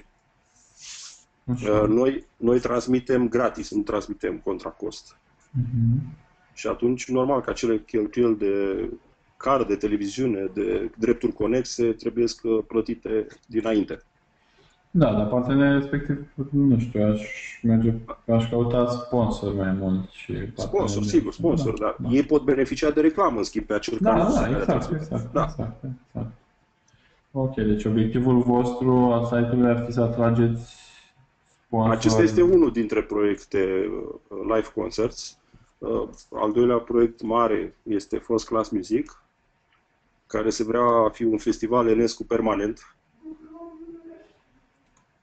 Noi transmitem gratis, nu transmitem contra cost. Și atunci, normal că acele cheltuieli de card, de televiziune, de drepturi conexe trebuie plătite dinainte. Da, dar partenerii respectiv, nu știu, aș căuta sponsor mai mult. Sponsor, sigur, sponsor, dar ei pot beneficia de reclamă, în schimb, pe acel canal. Exact. Ok, deci obiectivul vostru al site-ului ar fi să atrageți sponsor. Acesta este unul dintre proiecte live concerts. Al doilea proiect mare este First Class Music, care se vrea a fi un festival Enescu permanent.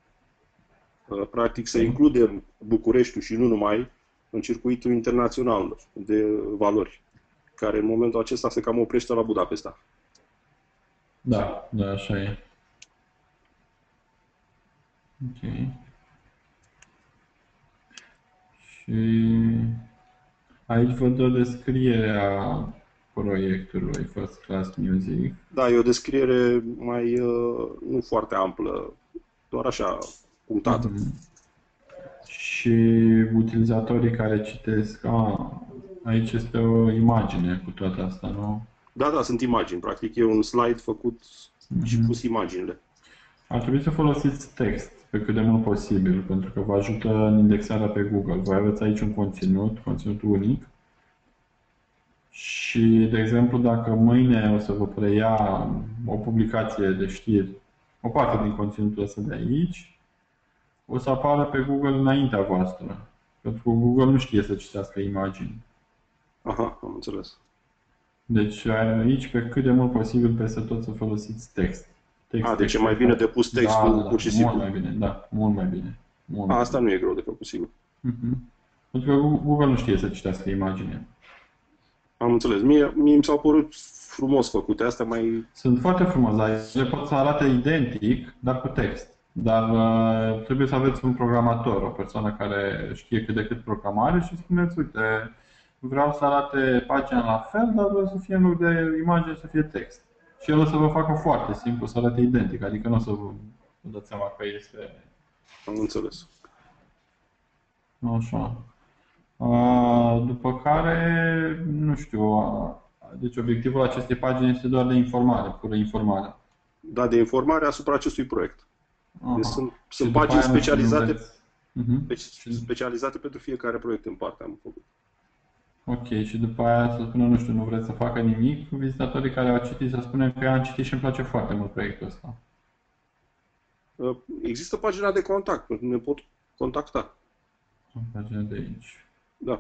Practic să includem Bucureștiul și nu numai în circuitul internațional de valori, care în momentul acesta se cam oprește la Budapesta. Da, da, așa e. Ok. Și aici văd o descriere a proiectului First Class Music. Da, e o descriere mai nu foarte amplă, doar așa, punctată. Și utilizatorii care citesc, aici este o imagine cu toată asta, nu? Da, da, sunt imagini. Practic e un slide făcut și pus imaginile. Ar trebui să folosiți text pe cât de mult posibil, pentru că vă ajută în indexarea pe Google. Voi aveți aici un conținut unic. Și, de exemplu, dacă mâine o să vă preia o publicație de știri, o parte din conținutul ăsta de aici, o să apară pe Google înaintea voastră. Pentru că Google nu știe să citească imagini. Aha, am înțeles. Deci aici, pe cât de mult posibil, peste tot să folosiți text. Deci e mai bine de pus textul pur și simplu. Mult mai bine, da, mult mai bine. Asta nu e greu de făcut, sigur. Pentru că Google nu știe să citească imagine. Am înțeles. Mie mi s-au părut frumos făcute. Astea mai... Sunt foarte frumos, dar le pot să arate identic, dar cu text. Dar trebuie să aveți un programator, o persoană care știe cât de cât programare și spuneți, uite, vreau să arate pagina la fel, dar vreau să fie în loc de imagine să fie text. Și el o să vă facă foarte simplu, să arate identic, adică nu o să vă dați seama că este... Am înțeles. Așa. După care, nu știu, deci obiectivul acestei pagini este doar de informare, pură informare. Da, de informare asupra acestui proiect. Deci sunt pagini specializate pentru fiecare proiect în parte am făcut. Ok, și după aia să spună, nu știu, nu vreți să facă nimic, vizitatorii care au citit să spunem că am citit și îmi place foarte mult proiectul ăsta. Există pagina de contact, ne pot contacta. Pagina de aici. Da.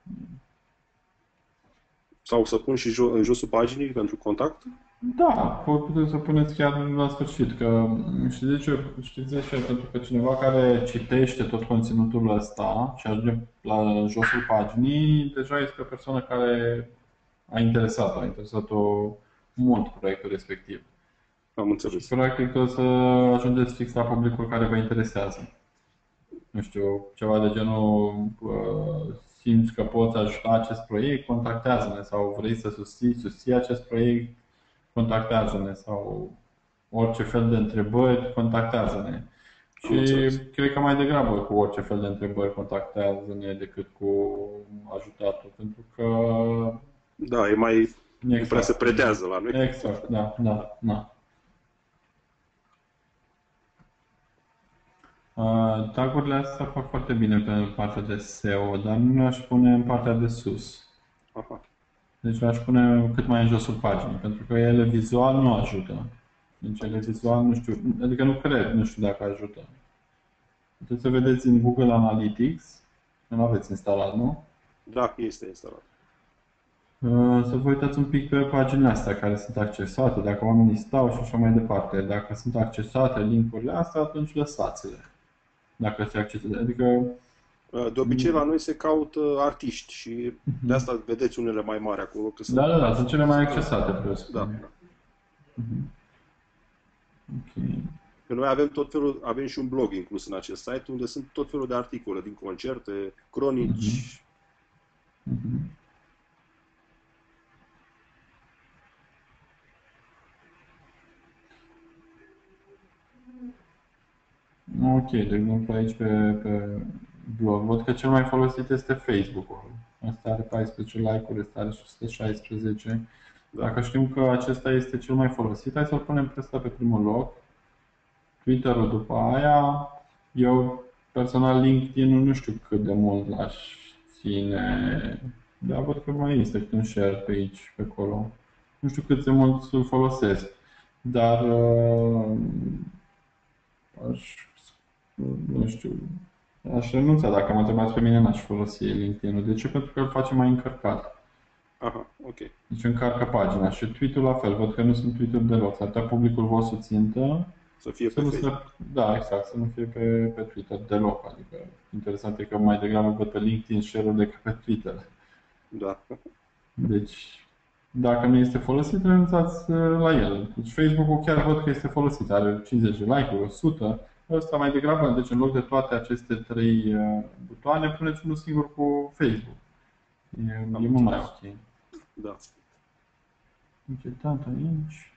Sau să pun și în josul paginii pentru contact? Da, puteți să puneți chiar la sfârșit, că știți de ce? Pentru că cineva care citește tot conținutul ăsta și ajunge la josul paginii, deja este o persoană care a interesat-o mult proiectul respectiv. Am înțeles. Și practic o să ajungeți fix la publicul care vă interesează. Nu știu, ceva de genul simți că poți ajuta acest proiect, contactează-ne, sau vrei să susții acest proiect, contactează-ne, sau orice fel de întrebări, contactează-ne. Și cred că mai degrabă cu orice fel de întrebări contactează-ne decât cu ajutatul, pentru că... Da, e mai... Exact. Prea se pretează la noi. Exact, da. Tagurile astea fac foarte bine pe partea de SEO, dar nu le-aș pune în partea de sus. Aha. Deci le-aș pune cât mai în josul paginii, pentru că ele vizual nu ajută. Deci ele vizual nu știu, adică nu știu dacă ajută. Puteți să vedeți în Google Analytics, nu aveți instalat, nu? Da, este instalat. Să vă uitați un pic pe paginile astea care sunt accesate, dacă oamenii stau și așa mai departe. Dacă sunt accesate link-urile astea, atunci lăsați-le. Dacă se accesează, adică... De obicei la noi se caută artiști și de asta vedeți unele mai mari acolo. Că Da, sunt cele mai accesate, vreau să spun. Da. Ok. Că noi avem și un blog inclus în acest site unde sunt tot felul de articole din concerte, cronici. Ok, de exemplu aici pe blog, văd că cel mai folosit este Facebook-ul. Asta are 14 like-uri, ăsta are 116. Dacă știm că acesta este cel mai folosit, hai să-l punem pe ăsta pe primul loc. Twitter-ul după aia. Eu personal LinkedIn-ul nu știu cât de mult l-aș ține, dar văd că mai este un share pe aici, pe acolo. Nu știu cât de mult îl folosesc, dar nu știu, aș renunța. Dacă mă întrebați pe mine, n-aș folosi LinkedIn-ul. De ce? Pentru că îl face mai încărcat. Aha, ok. Deci încarcă pagina. Și tweet-ul la fel. Văd că nu sunt tweet-uri deloc. S-ar putea publicul vostru țintă Să fie pe Facebook. Da, exact, să nu fie pe Twitter deloc. Adică interesant e că mai degrabă văd pe LinkedIn share-uri decât pe Twitter. Da. Deci, dacă nu este folosit, renunțați la el. Deci Facebook-ul chiar văd că este folosit, are 50 de like-uri, 100. Ăsta mai degrabă, deci în loc de toate aceste 3 butoane, puneți unul singur cu Facebook. E mult mai ok. Da. Încetat aici.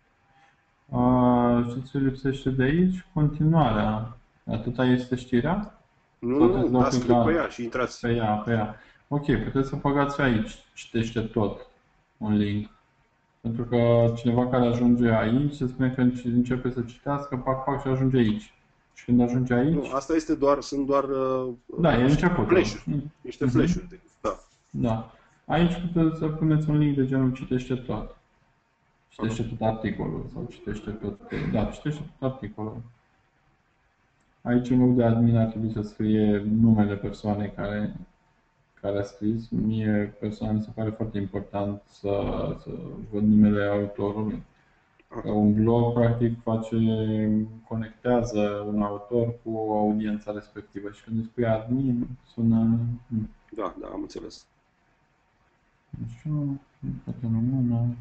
Și ce lipsește de aici? Continuarea. Atâta este știrea? Nu, dați click pe ea și intrați. Pe ea. Ok, puteți să băgați aici, citește tot, un link. Pentru că cineva care ajunge aici, se spune că începe să citească, pac, și ajunge aici. Și când ajunge aici... Nu, asta sunt doar da, e început. Flash-uri. Niște flash-uri. Da. Aici puteți să puneți un link de genul citește tot. Citește tot articolul sau citește tot... Da, citește tot articolul. Aici, în loc de admin, ar trebui să scrie numele persoanei care a scris. Mie, personal, mi se pare foarte important să văd numele autorului. Că un blog, practic, conectează un autor cu audiența respectivă. Și când îi spui admin, sună... Da, am înțeles. Așa, poate nu.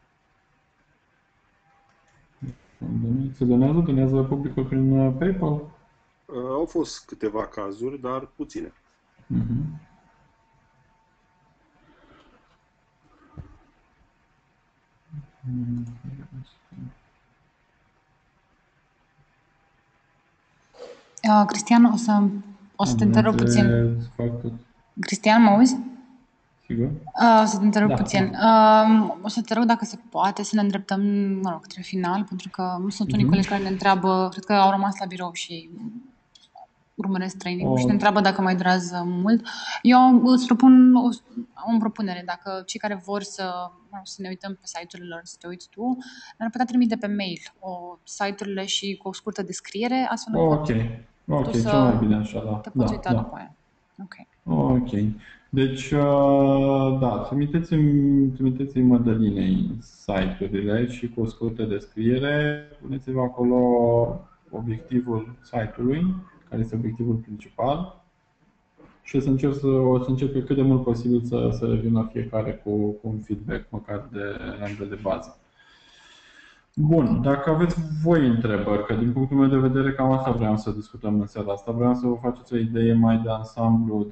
Se donează publicul prin PayPal? Au fost câteva cazuri, dar puține. Cristian, o să te întrerup puțin. Cristian, mă auzi? Sigur. O să te întrerup puțin. O să te rog dacă se poate să ne îndreptăm, către final, pentru că sunt unii colegi care ne întreabă, cred că au rămas la birou și urmăresc training și ne întreabă dacă mai durează mult. Eu îți propun o propunere. Dacă cei care vor să ne uităm pe site-urile lor, să te uiți tu, ne-ar putea trimite pe mail site-urile și cu o scurtă descriere, astfel Ok, cel mai bine așa, da. Te poți uita după aia. Ok. Deci, da, trimiteți-mi Mădălinei site-urile și cu o scurtă descriere. Puneți-vă acolo obiectivul site-ului, care este obiectivul principal, și o să încerc cât de mult posibil să revin la fiecare cu un feedback, măcar la nivel de bază. Bun, dacă aveți voi întrebări, că din punctul meu de vedere cam asta vreau să discutăm în seara asta, vreau să vă faceți o idee mai de ansamblu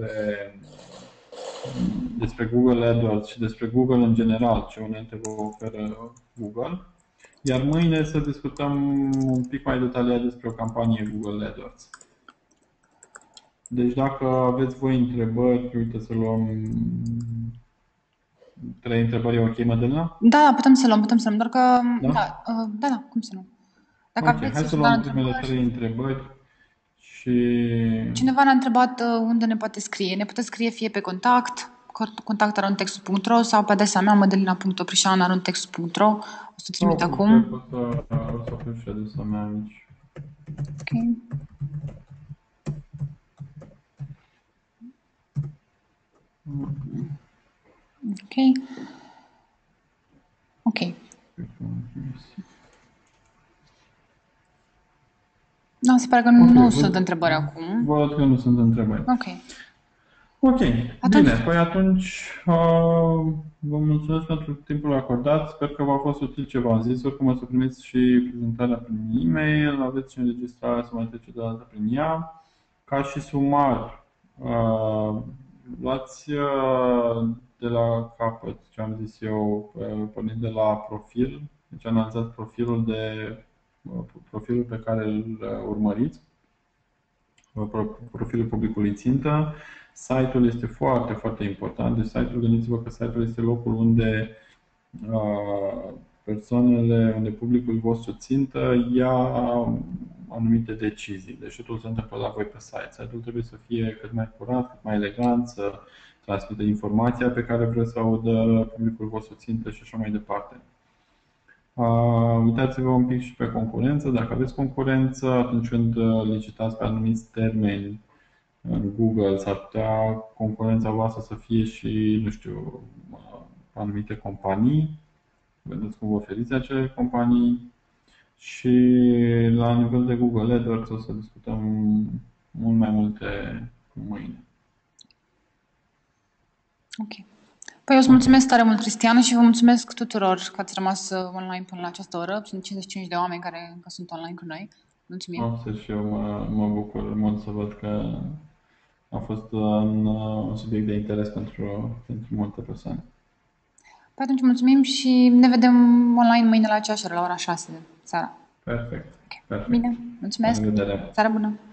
despre Google AdWords și despre Google în general, ce unelte vă oferă Google. Iar mâine să discutăm un pic mai detaliat despre o campanie Google AdWords. Deci dacă aveți voi întrebări, uite să luăm 3 întrebări, e ok, Mădălina? Da, putem să luăm, doar că... Da, cum să nu? Dacă aveți hai să luăm primele 3 întrebări. Și... Cineva ne-a întrebat unde ne poate scrie. Ne puteți scrie fie pe contact@runtextul.ro sau pe adresa mea madalina.oprișan@runtextul.ro. O să trimit acum. O să pun și adresa mea aici. Ok. Da, se pare că nu sunt întrebări acum. Văd că nu sunt întrebări. Ok, bine, păi atunci vă mulțumesc pentru timpul acordat, sper că v-a fost util ce v-am zis, oricum o să primiți și prezentarea prin e-mail, aveți și înregistrarea să mai treceți de dată prin ea. Ca și sumar, luați de la capăt ce am zis eu, pornind de la profil, deci analizați profilul pe care îl urmăriți, profilul publicului țintă. Site-ul este foarte, foarte important. Deci site-ul, gândiți-vă că site-ul este locul unde persoanele, unde publicul vostru țintă ia anumite decizii. Deci totul se întâmplă la voi pe site. Site-ul trebuie să fie cât mai curat, cât mai elegant, să transmită informația pe care vreți să audă publicul vostru țintă și așa mai departe. Uitați-vă un pic și pe concurență. Dacă aveți concurență, atunci când licitați pe anumiți termeni în Google, s-ar putea concurența voastră să fie și, nu știu, anumite companii. Vedeți cum vă oferiți acele companii și la nivel de Google AdWords o să discutăm mult mai multe mâine. Ok. Păi eu îți mulțumesc tare mult, Cristian, și vă mulțumesc tuturor că ați rămas online până la această oră. Sunt 55 de oameni care încă sunt online cu noi. Mulțumim. O să și eu mă bucur mult să văd că a fost un subiect de interes pentru multe persoane. Păi atunci mulțumim și ne vedem online mâine la aceeași oră, la ora 6 seara. Perfect. Okay. Bine, mulțumesc. La revedere. Seara bună.